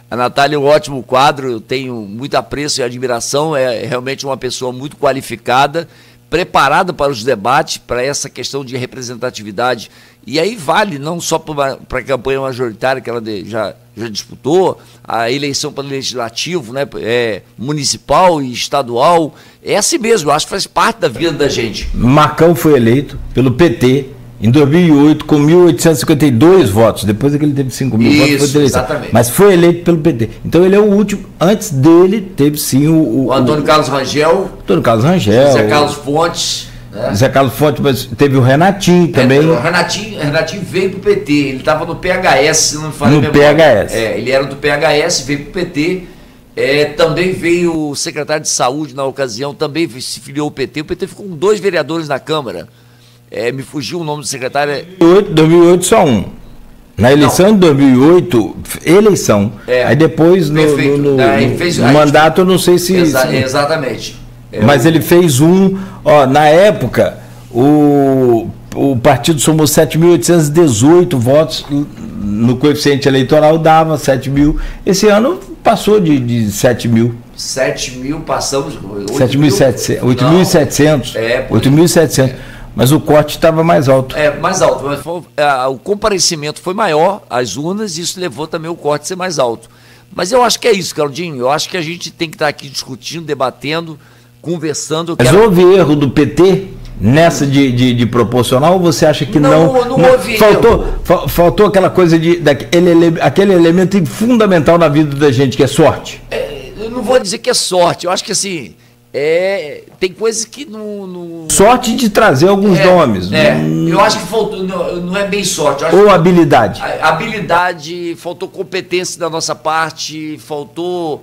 A Natália é um ótimo quadro, eu tenho muito apreço e admiração, é realmente uma pessoa muito qualificada, preparada para os debates, para essa questão de representatividade. E aí vale não só para a campanha majoritária que ela já disputou, a eleição para o legislativo, né, municipal e estadual. É assim mesmo, eu acho que faz parte da vida da gente. Marcão foi eleito pelo PT em 2008 com 1.852 votos. Depois é que ele teve 5.000 votos. Foi exatamente. Mas foi eleito pelo PT. Então ele é o último. Antes dele teve sim o Antônio Carlos Rangel. Antônio Carlos Rangel. Zé Carlos Fontes. Né? Zé Carlos Fontes, mas teve o Renatinho também. O Renatinho veio pro PT. Ele estava no PHS, se não me falha a memória. PHS. Ele era do PHS, veio pro PT. Também veio o secretário de saúde na ocasião, também se filiou ao PT. O PT ficou com 2 vereadores na Câmara. Me fugiu o nome do secretário. 2008 só um. Na eleição de 2008, eleição. Aí depois, no mandato, eu não sei se... Exatamente. Mas ele fez na época, o partido somou 7.818 votos, no coeficiente eleitoral dava 7 mil. Esse ano passou de 7 mil. 7 mil, passamos... 8.700. 8.700. Mas o corte estava mais alto. Mais alto. Mas o comparecimento foi maior, as urnas, e isso levou também o corte a ser mais alto. Mas eu acho que é isso, Claudinho. Eu acho que a gente tem que estar aqui discutindo, debatendo, conversando. Mas houve erro do PT nessa de proporcional, ou você acha que não houve erro? Faltou aquela coisa aquele elemento fundamental na vida da gente, que é sorte? Eu não vou dizer que é sorte. Eu acho que assim... tem coisas que não... Sorte de trazer alguns nomes. Eu acho que faltou, não é bem sorte. Eu acho ou habilidade. Habilidade, faltou competência da nossa parte, faltou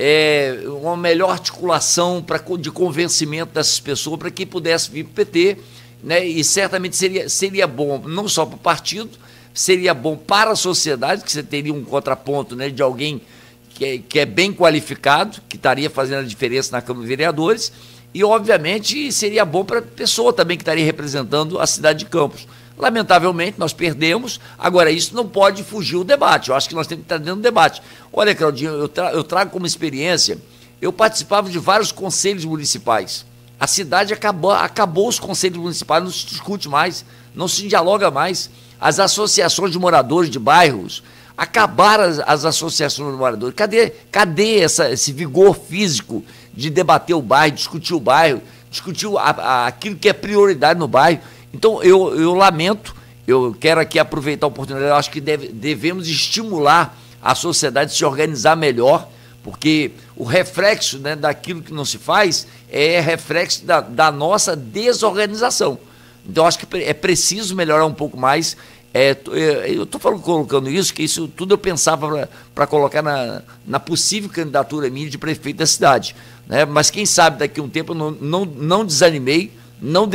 uma melhor articulação de convencimento dessas pessoas para que pudesse vir para o PT, né? E certamente seria bom, não só para o partido, seria bom para a sociedade, que você teria um contraponto, né, de alguém que é bem qualificado, que estaria fazendo a diferença na Câmara de Vereadores, e, obviamente, seria bom para a pessoa também que estaria representando a cidade de Campos. Lamentavelmente, nós perdemos. Agora, isso não pode fugir o debate. Eu acho que nós temos que estar dentro do debate. Olha, Claudinho, eu trago como experiência, eu participava de vários conselhos municipais. A cidade acabou os conselhos municipais, não se discute mais, não se dialoga mais. As associações de moradores de bairros, acabaram as associações de moradores. Cadê esse vigor físico de debater o bairro, discutir o bairro, discutir aquilo que é prioridade no bairro? Então, eu lamento, eu quero aqui aproveitar a oportunidade, eu acho que devemos estimular a sociedade a se organizar melhor, porque o reflexo, né, daquilo que não se faz é reflexo da nossa desorganização. Então, eu acho que é preciso melhorar um pouco mais. Eu estou colocando isso, que isso tudo eu pensava para colocar na possível candidatura minha de prefeito da cidade, né? Mas quem sabe daqui a um tempo eu não desanimei, não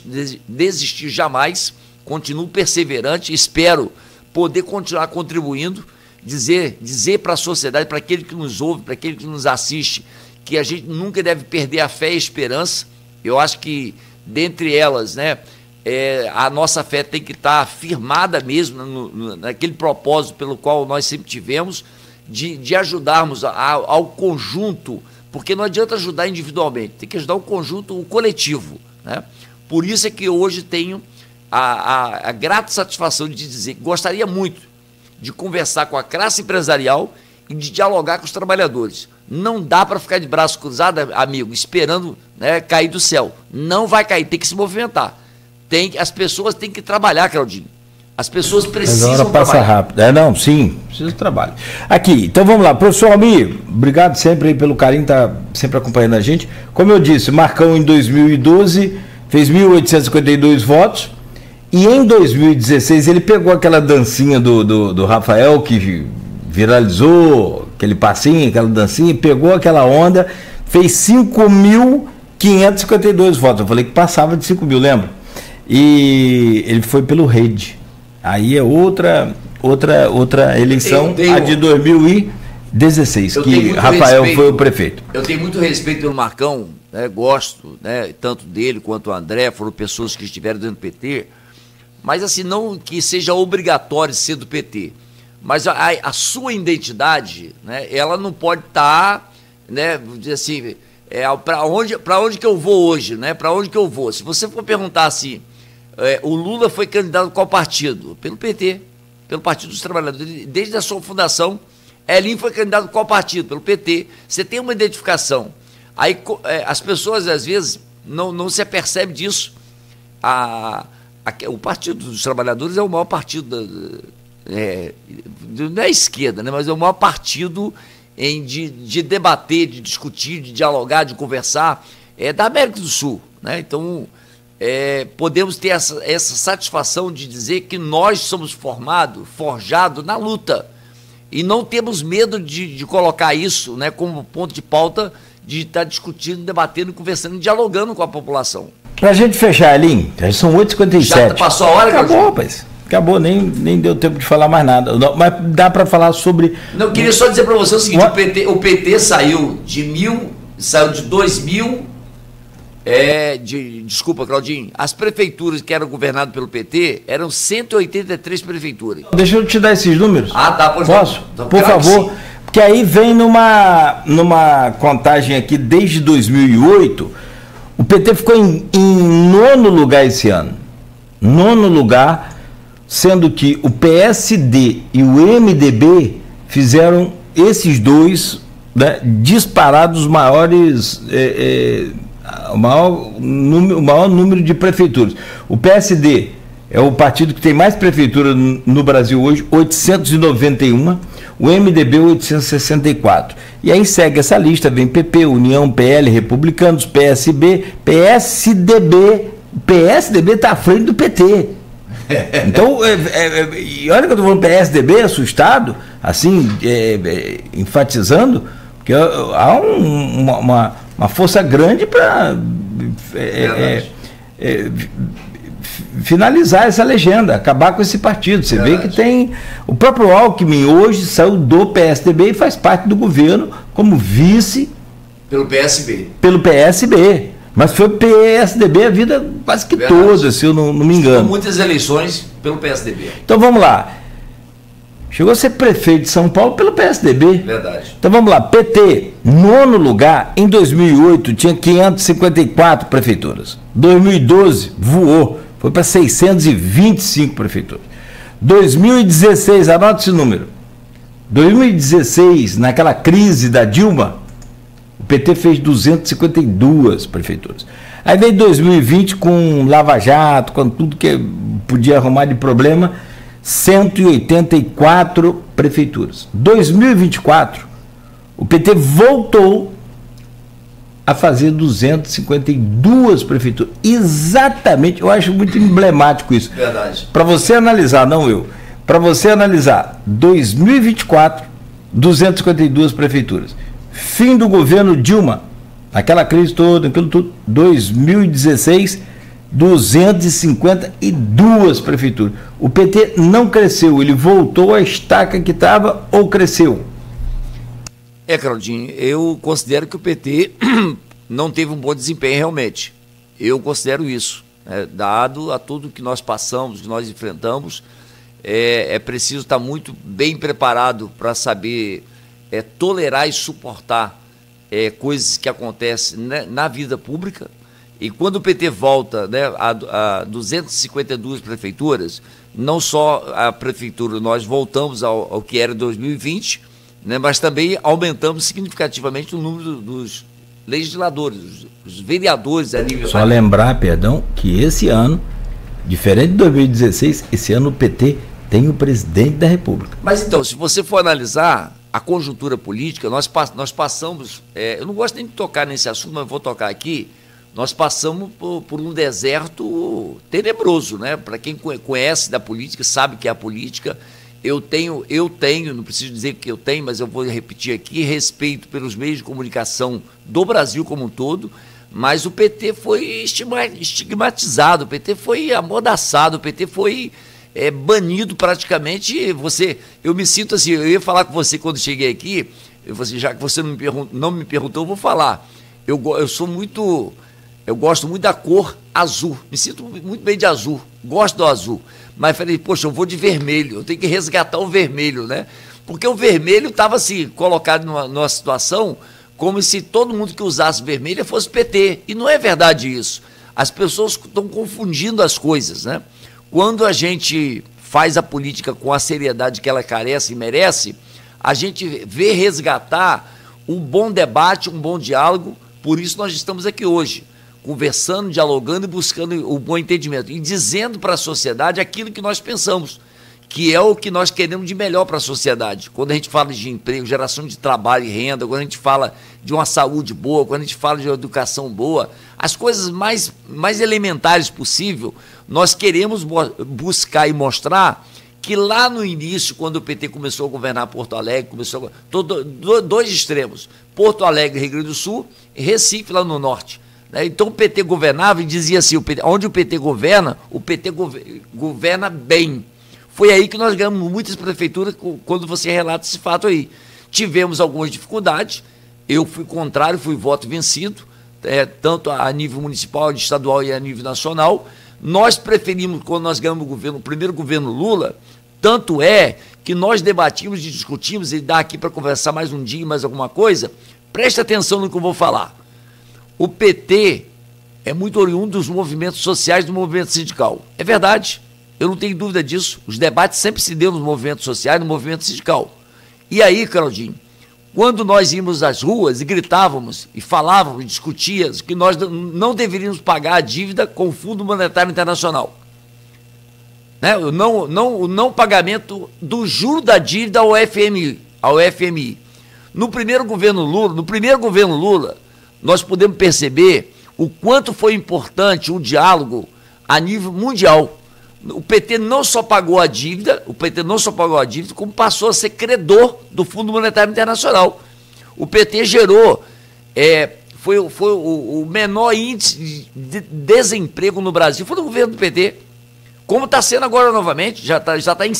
desisti jamais, continuo perseverante, espero poder continuar contribuindo, dizer para a sociedade, para aquele que nos ouve, para aquele que nos assiste, que a gente nunca deve perder a fé e a esperança. Eu acho que, dentre elas, né, a nossa fé tem que estar firmada mesmo naquele propósito pelo qual nós sempre tivemos, de ajudarmos ao conjunto, porque não adianta ajudar individualmente, tem que ajudar o conjunto, o coletivo, né? Por isso é que hoje tenho a grata satisfação de dizer que gostaria muito de conversar com a classe empresarial e de dialogar com os trabalhadores. Não dá para ficar de braço cruzado, amigo, esperando, né, cair do céu. Não vai cair, tem que se movimentar. As pessoas têm que trabalhar, Claudinho. As pessoas precisam trabalhar. Passa rápido. Precisa de trabalho. Aqui, então vamos lá. Professor Almir, obrigado sempre aí pelo carinho, tá sempre acompanhando a gente. Como eu disse, Marcão em 2012 fez 1.852 votos e em 2016 ele pegou aquela dancinha do Rafael que viralizou, aquele passinho, aquela dancinha, pegou aquela onda, fez 5.552 votos. Eu falei que passava de 5 mil, lembra? E ele foi pelo Rede. Aí é outra eleição, a de 2016, que Rafael foi o prefeito. Eu tenho muito respeito pelo Marcão, né, gosto, né, tanto dele quanto o André, foram pessoas que estiveram dentro do PT, mas assim, não que seja obrigatório ser do PT. mas a sua identidade, né, ela não pode estar, né, dizer assim, para onde que eu vou hoje, né? Para onde que eu vou? Se você for perguntar assim, o Lula foi candidato a qual partido? Pelo PT, pelo Partido dos Trabalhadores, desde a sua fundação. Elinho foi candidato a qual partido? Pelo PT. Você tem uma identificação. Aí as pessoas, às vezes, não se apercebem disso. O Partido dos Trabalhadores é o maior partido, não é a esquerda, né? Mas é o maior partido de debater, de discutir, de dialogar, de conversar, da América do Sul, né? Então, podemos ter essa satisfação de dizer que nós somos forjados na luta, e não temos medo de colocar isso, né, como ponto de pauta, de estar discutindo, debatendo, conversando, dialogando com a população. Pra gente fechar, Aline, já são 8h57. Já passou a hora? Acabou, rapaz. Acabou, nem deu tempo de falar mais nada. Mas dá para falar sobre... Não, eu queria só dizer para você o seguinte, o PT saiu de 2000... desculpa, Claudinho, as prefeituras que eram governadas pelo PT eram 183 prefeituras. Deixa eu te dar esses números. Tá, posso? Por favor. Porque aí vem numa contagem aqui desde 2008, o PT ficou em 9º lugar esse ano. 9º lugar, sendo que o PSD e o MDB fizeram esses dois, né, disparados maiores... o maior número de prefeituras. O PSD é o partido que tem mais prefeitura no Brasil hoje, 891, o MDB 864. E aí segue essa lista, vem PP, União, PL, Republicanos, PSB, PSDB. O PSDB está à frente do PT. Então, e olha que eu estou falando PSDB, assustado, assim, enfatizando, porque há uma força grande para finalizar essa legenda, acabar com esse partido. Você vê que tem... O próprio Alckmin hoje saiu do PSDB e faz parte do governo como vice... Pelo PSB. Pelo PSB. Mas foi PSDB a vida quase que toda, se eu não me engano. Foram muitas eleições pelo PSDB. Então vamos lá. Chegou a ser prefeito de São Paulo pelo PSDB. Verdade. Então vamos lá, PT, 9º lugar, em 2008 tinha 554 prefeituras. 2012 voou, foi para 625 prefeituras. 2016, anota esse número. 2016, naquela crise da Dilma, o PT fez 252 prefeituras. Aí veio 2020 com Lava Jato, com tudo que podia arrumar de problema, 184 prefeituras. 2024, o PT voltou a fazer 252 prefeituras. Exatamente, eu acho muito emblemático isso. Verdade. Para você analisar, não eu, para você analisar, 2024, 252 prefeituras. Fim do governo Dilma, aquela crise toda, aquilo tudo, 2016, 252 prefeituras. O PT não cresceu, ele voltou à estaca que estava ou cresceu? Claudinho, eu considero que o PT não teve um bom desempenho realmente. Eu considero isso. Dado a tudo que nós passamos, que nós enfrentamos, é preciso estar muito bem preparado para saber tolerar e suportar coisas que acontecem, né, na vida pública. E quando o PT volta, né, a 252 prefeituras, não só a prefeitura, nós voltamos ao que era 2020, né, mas também aumentamos significativamente o número dos legisladores, os vereadores a nível... Só lembrar, perdão, que esse ano, diferente de 2016, esse ano o PT tem o presidente da República. Mas então, se você for analisar a conjuntura política, nós passamos, eu não gosto nem de tocar nesse assunto, mas vou tocar aqui, nós passamos por um deserto tenebroso, né? Para quem conhece da política, sabe que é a política. Eu tenho, não preciso dizer que eu tenho, mas eu vou repetir aqui, respeito pelos meios de comunicação do Brasil como um todo, mas o PT foi estigmatizado, o PT foi amordaçado, o PT foi banido praticamente. Eu me sinto assim, eu ia falar com você quando cheguei aqui, já que você não me perguntou, eu vou falar. Eu gosto muito da cor azul, me sinto muito bem de azul, gosto do azul, mas falei, poxa, eu vou de vermelho, eu tenho que resgatar o vermelho, né? Porque o vermelho estava assim, colocado numa situação como se todo mundo que usasse vermelho fosse PT. E não é verdade isso. As pessoas estão confundindo as coisas, né? Quando a gente faz a política com a seriedade que ela carece e merece, a gente vê resgatar um bom debate, um bom diálogo. Por isso nós estamos aqui hoje, conversando, dialogando e buscando o bom entendimento. E dizendo para a sociedade aquilo que nós pensamos, que é o que nós queremos de melhor para a sociedade. Quando a gente fala de emprego, geração de trabalho e renda, quando a gente fala de uma saúde boa, quando a gente fala de uma educação boa, as coisas mais elementares possível, nós queremos buscar e mostrar que lá no início, quando o PT começou a governar Porto Alegre, dois extremos, Porto Alegre, Rio Grande do Sul, e Recife, lá no norte. Então o PT governava e dizia assim, onde o PT governa governa bem. Foi aí que nós ganhamos muitas prefeituras, quando você relata esse fato aí. Tivemos algumas dificuldades, eu fui contrário, fui voto vencido, tanto a nível municipal, estadual e a nível nacional. Nós preferimos, quando nós ganhamos o primeiro governo Lula, tanto é que nós debatimos e discutimos, e dá aqui para conversar mais um dia, mais alguma coisa, preste atenção no que eu vou falar. O PT é muito oriundo dos movimentos sociais, do movimento sindical. É verdade, eu não tenho dúvida disso. Os debates sempre se deu nos movimentos sociais, no movimento sindical. E aí, Claudinho, quando nós íamos às ruas e gritávamos e falávamos, discutíamos que nós não deveríamos pagar a dívida com o Fundo Monetário Internacional. Né? O não pagamento do juro da dívida ao FMI. No primeiro governo Lula, nós podemos perceber o quanto foi importante o diálogo a nível mundial. O PT não só pagou a dívida, como passou a ser credor do Fundo Monetário Internacional. O PT gerou, foi o menor índice de desemprego no Brasil, foi no governo do PT. Como está sendo agora novamente, já tá em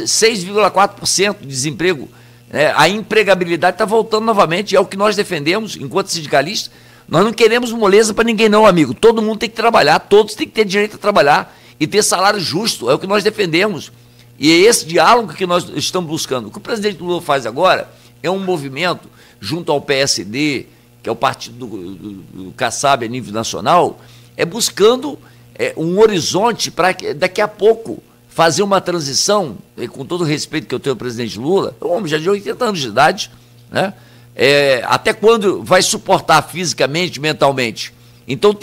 6,4% de desemprego. A empregabilidade está voltando novamente, é o que nós defendemos enquanto sindicalistas. Nós não queremos moleza para ninguém não, amigo. Todo mundo tem que trabalhar, todos têm que ter direito a trabalhar e ter salário justo, é o que nós defendemos. E é esse diálogo que nós estamos buscando. O que o presidente Lula faz agora é um movimento junto ao PSD, que é o partido do Kassab a nível nacional, buscando um horizonte para daqui a pouco fazer uma transição, com todo o respeito que eu tenho ao presidente Lula, é um homem já de 80 anos de idade, né? Até quando vai suportar fisicamente, mentalmente? Então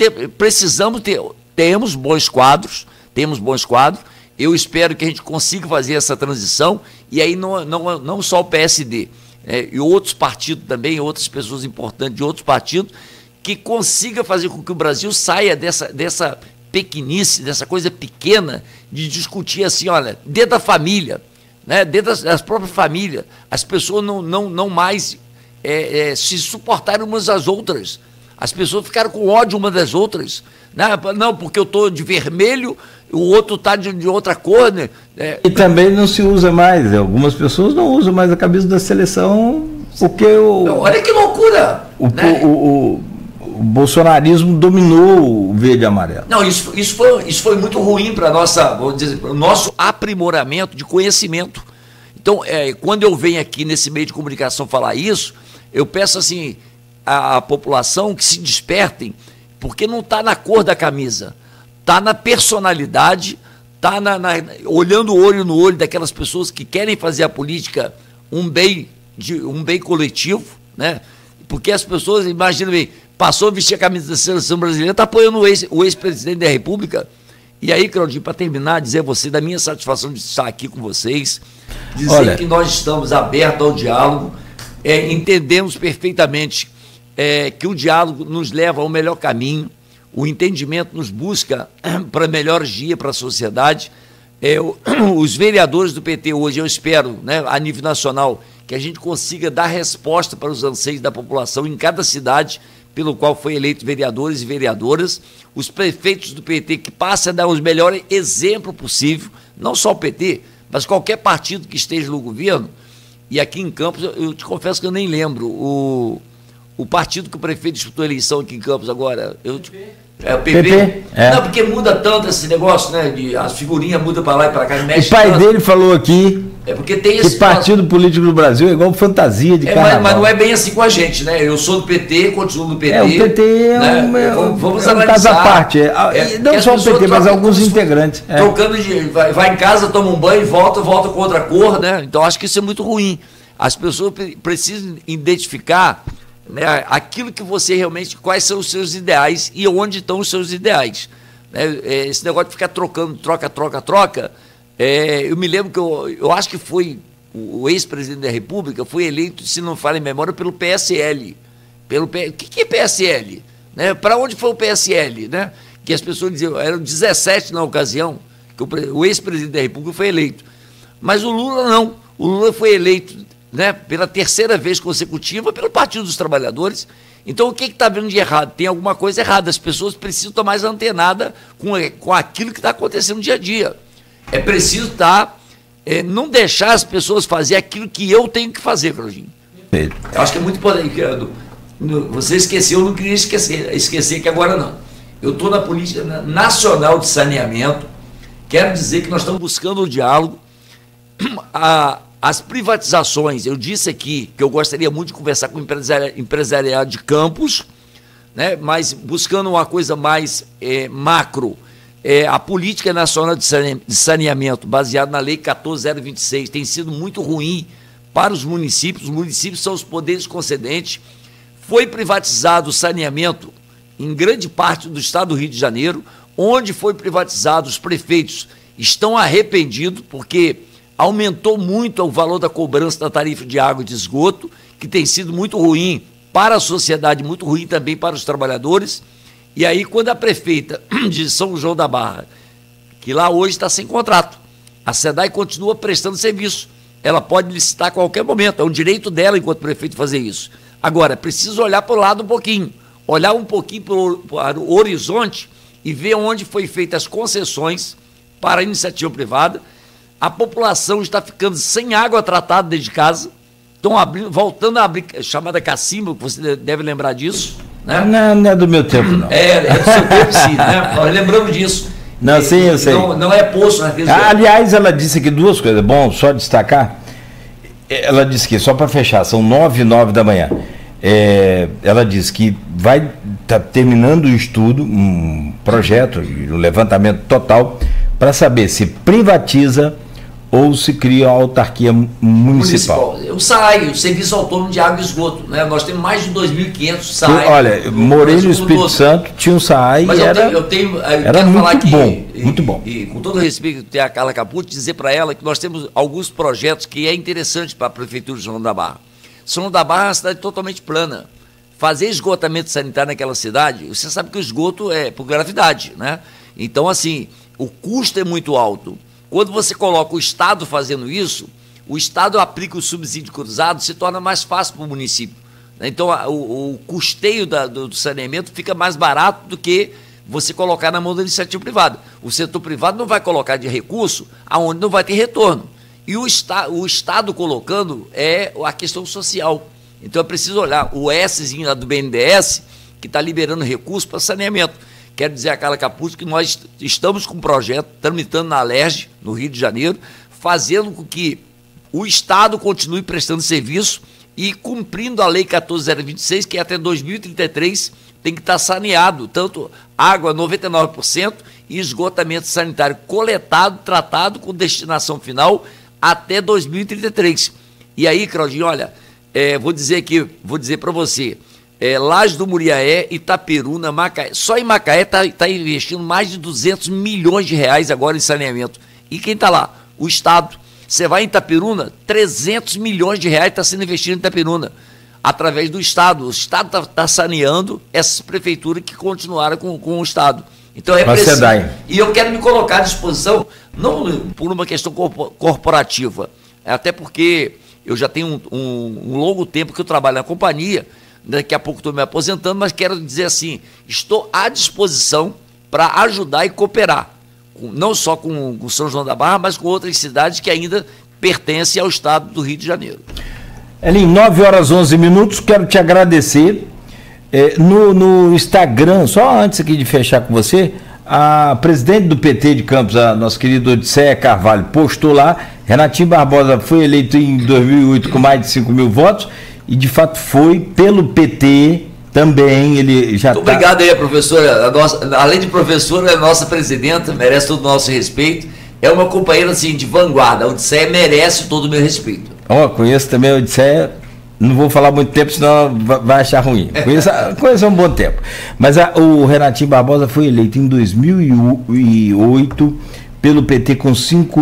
temos bons quadros, eu espero que a gente consiga fazer essa transição, e aí não só o PSD, e outros partidos também, outras pessoas importantes de outros partidos, que consiga fazer com que o Brasil saia dessa pequenice, dessa coisa pequena, de discutir assim, olha, dentro da família, né, dentro das próprias famílias, as pessoas não mais se suportarem umas às outras. As pessoas ficaram com ódio umas das outras. Não, porque eu estou de vermelho, o outro está de outra cor. Né? E também não se usa mais. Algumas pessoas não usam mais a camisa da seleção porque olha que loucura! O bolsonarismo dominou o verde e amarelo. Não, isso foi muito ruim para o nosso aprimoramento de conhecimento. Então, quando eu venho aqui nesse meio de comunicação falar isso, eu peço assim à população que se despertem, porque não está na cor da camisa, está na personalidade, está olhando o olho no olho daquelas pessoas que querem fazer a política um bem coletivo, né? Porque as pessoas, imagina bem, passou a vestir a camisa da seleção brasileira, está apoiando o ex-presidente da República. E aí, Claudinho, para terminar, dizer a você da minha satisfação de estar aqui com vocês, dizer que nós estamos abertos ao diálogo, entendemos perfeitamente que o diálogo nos leva ao melhor caminho, o entendimento nos busca para melhores dias para a sociedade. Os vereadores do PT hoje, eu espero, né, a nível nacional, que a gente consiga dar resposta para os anseios da população em cada cidade pelo qual foi eleito vereadores e vereadoras, os prefeitos do PT que passem a dar os melhores exemplos possível, não só o PT, mas qualquer partido que esteja no governo. E aqui em Campos, eu te confesso que eu nem lembro, o o partido que o prefeito disputou a eleição aqui em Campos agora, é o PP? PP? É. Não, porque muda tanto esse negócio, né? As figurinhas mudam para lá e para cá, mexe O pai tanto. dele falou aqui porque tem que partido político do Brasil é igual fantasia de carnaval. Mas não é bem assim com a gente, né? Eu sou do PT, continuo no PT. O PT né? Vamos um caso à parte. Não só o PT, mas alguns integrantes. Trocando vai em casa, toma um banho, volta com outra cor, né? Então acho que isso é muito ruim. As pessoas precisam identificar, né, aquilo que você realmente, quais são os seus ideais e onde estão os seus ideais. Né? Esse negócio de ficar trocando, troca. Eu me lembro que eu acho que foi o ex-presidente da República, foi eleito, se não falha em memória, pelo PSL. O que é PSL? Né? Para onde foi o PSL? Né? Que as pessoas diziam, eram 17 na ocasião, que o ex-presidente da República foi eleito. Mas o Lula não. O Lula foi eleito, né, pela terceira vez consecutiva pelo Partido dos Trabalhadores. Então, o que está vendo de errado? Tem alguma coisa errada. As pessoas precisam estar mais antenadas com aquilo que está acontecendo no dia a dia. É preciso não deixar as pessoas fazer aquilo que eu tenho que fazer, Claudinho. Eu acho que é muito importante. Você esqueceu, eu não queria esquecer que agora não. Eu estou na política nacional de saneamento. Quero dizer que nós estamos buscando o diálogo. As privatizações, eu disse aqui que eu gostaria muito de conversar com o empresariado de Campos, né, mas buscando uma coisa mais macro. A política nacional de saneamento, baseada na Lei 14.026, tem sido muito ruim para os municípios. Os municípios são os poderes concedentes. Foi privatizado o saneamento em grande parte do estado do Rio de Janeiro. Onde foi privatizado, os prefeitos estão arrependidos, porque aumentou muito o valor da cobrança da tarifa de água e de esgoto, que tem sido muito ruim para a sociedade, muito ruim também para os trabalhadores. E aí, quando a prefeita de São João da Barra, que lá hoje está sem contrato, a SEDAI continua prestando serviço. Ela pode licitar a qualquer momento, é um direito dela, enquanto prefeito, fazer isso. Agora, precisa olhar para o lado um pouquinho, olhar um pouquinho para o horizonte e ver onde foi feitas as concessões para a iniciativa privada. A população está ficando sem água tratada dentro de casa, estão voltando a abrir, chamada cacimba, que você deve lembrar disso. Né? Não é do meu tempo, não. É do seu tempo, sim, né? Nós lembramos disso. Não, sim, eu sei. Não é poço, né? Aliás, ela disse aqui duas coisas, é bom só destacar. Ela disse que, só para fechar, são 9h09 da manhã. Ela disse que vai estar terminando o estudo, um projeto, um levantamento total, para saber se privatiza ou se cria uma autarquia municipal. O SAI, o Serviço Autônomo de Água e Esgoto, né? Nós temos mais de 2.500 SAI. Olha, morei no Espírito Santo, tinha um SAI e era muito bom, muito bom. E com todo respeito, tem a Carla Capucci, dizer para ela que nós temos alguns projetos que é interessante para a Prefeitura de São João da Barra. São João da Barra é uma cidade totalmente plana. Fazer esgotamento sanitário naquela cidade, você sabe que o esgoto é por gravidade, né? Então, assim, o custo é muito alto. Quando você coloca o Estado fazendo isso, o Estado aplica o subsídio cruzado, se torna mais fácil para o município. Então, o custeio do saneamento fica mais barato do que você colocar na mão da iniciativa privada. O setor privado não vai colocar de recurso aonde não vai ter retorno. E o Estado colocando é a questão social. Então, é preciso olhar o Szinho lá do BNDES, que está liberando recursos para saneamento. Quero dizer a Carla Capucci que nós estamos com um projeto tramitando na Alerj, no Rio de Janeiro, fazendo com que o Estado continue prestando serviço e cumprindo a Lei 14.026, que até 2033 tem que estar saneado, tanto água 99% e esgotamento sanitário coletado, tratado com destinação final até 2033. E aí, Claudinho, olha, vou dizer para você, Lajes do Muriaé, Itaperuna, Macaé. Só em Macaé está investindo mais de 200 milhões de reais agora em saneamento. E quem está lá? O Estado. Você vai em Itaperuna, 300 milhões de reais está sendo investido em Itaperuna, através do Estado. O Estado está saneando essas prefeituras que continuaram com o Estado. Então é preciso. E eu quero me colocar à disposição, não por uma questão corporativa, até porque eu já tenho um longo tempo que eu trabalho na companhia. Daqui a pouco estou me aposentando, mas quero dizer assim, estou à disposição para ajudar e cooperar, não só com São João da Barra, mas com outras cidades que ainda pertencem ao estado do Rio de Janeiro. Elinho, 9h11, quero te agradecer No Instagram, só antes aqui de fechar com você, a presidente do PT de Campos, a nossa querida Odisseia Carvalho, postou lá, Renatinho Barbosa foi eleito em 2008 com mais de 5 mil votos, e de fato foi pelo PT também, ele já Muito obrigado aí, professora, além de professora, é a nossa presidenta, merece todo o nosso respeito, é uma companheira assim, de vanguarda, a Odisseia merece todo o meu respeito. Conheço também a Odisseia, não vou falar muito tempo, senão vai achar ruim. Conheço há um bom tempo. Mas o Renatinho Barbosa foi eleito em 2008 pelo PT com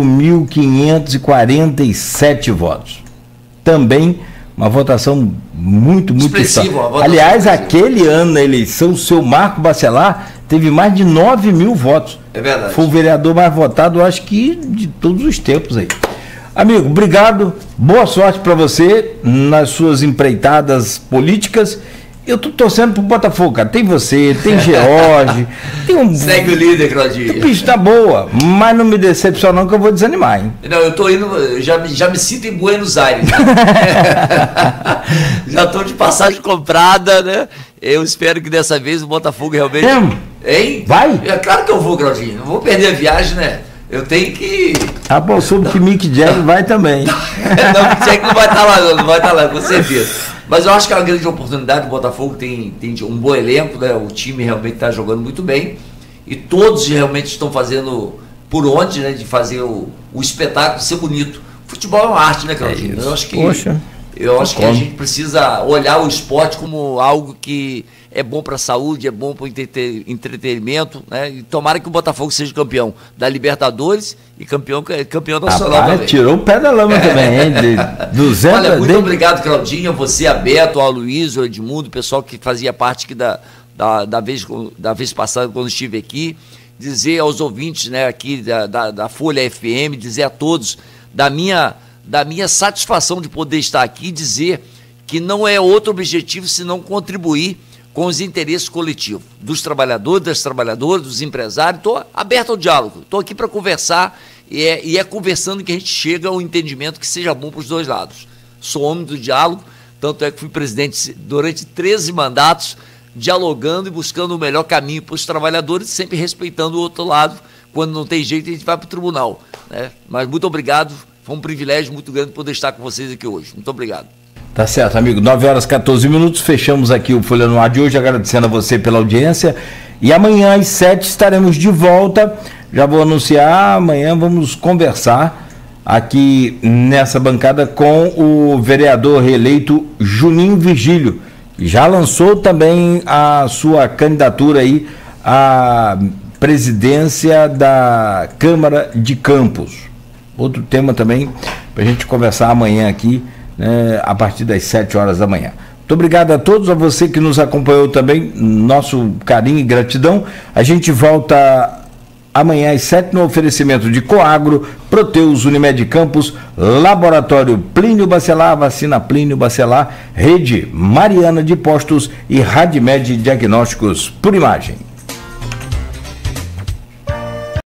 5.547 votos. Também uma votação muito expressiva. Aliás, aquele ano na eleição, o seu Marco Bacelar teve mais de 9 mil votos. É verdade. Foi o vereador mais votado, acho que de todos os tempos aí. Amigo, obrigado, boa sorte para você nas suas empreitadas políticas. Eu tô torcendo pro Botafogo, cara. Tem você, tem George, tem um... Segue o líder, Claudinho. O bicho tá boa, mas não me decepciona não que eu vou desanimar, hein? Não, eu tô indo, já me sinto em Buenos Aires. Já tô de passagem comprada, né? Eu espero que dessa vez o Botafogo realmente... Hein? Vai? É claro que eu vou, Claudinho. Não vou perder a viagem, né? Eu tenho que... Rapaz, soube que Mick Jagger vai também. Não, Mick Jagger não vai estar lá, com certeza. Mas eu acho que é uma grande oportunidade. O Botafogo tem um bom elenco, né? O time realmente está jogando muito bem. E todos realmente estão fazendo por onde, né? De fazer o espetáculo ser bonito. Futebol é uma arte, né, Claudinho? Eu acho que, que a gente precisa olhar o esporte como algo que é bom para a saúde, é bom para o entretenimento, né? E tomara que o Botafogo seja campeão da Libertadores e campeão nacional também. Tirou o pé da lama também, hein? De 200. Olha, muito obrigado, Claudinho, você, a Beto, ao Luiz, ao Edmundo, o pessoal que fazia parte aqui da vez passada, quando estive aqui. Dizer aos ouvintes, né, aqui da Folha FM, dizer a todos da minha satisfação de poder estar aqui e dizer que não é outro objetivo senão contribuir com os interesses coletivos dos trabalhadores, das trabalhadoras, dos empresários. Estou aberto ao diálogo, estou aqui para conversar e é conversando que a gente chega ao entendimento que seja bom para os dois lados. Sou homem do diálogo, tanto é que fui presidente durante 13 mandatos, dialogando e buscando o melhor caminho para os trabalhadores, sempre respeitando o outro lado. Quando não tem jeito, a gente vai para o tribunal, né? Mas muito obrigado, foi um privilégio muito grande poder estar com vocês aqui hoje. Muito obrigado. Tá certo, amigo. 9h14, fechamos aqui o Folha no Ar de hoje, agradecendo a você pela audiência. E amanhã às 7 estaremos de volta. Já vou anunciar, amanhã vamos conversar aqui nessa bancada com o vereador reeleito Juninho Virgílio. Já lançou também a sua candidatura aí à presidência da Câmara de Campos. Outro tema também para a gente conversar amanhã aqui, a partir das 7 horas da manhã. Muito obrigado a todos, a você que nos acompanhou também, nosso carinho e gratidão. A gente volta amanhã às 7 no oferecimento de Coagro, Proteus, Unimed Campos, Laboratório Plínio Bacelar, Vacina Plínio Bacelar, Rede Mariana de Postos e Radmed Diagnósticos por Imagem.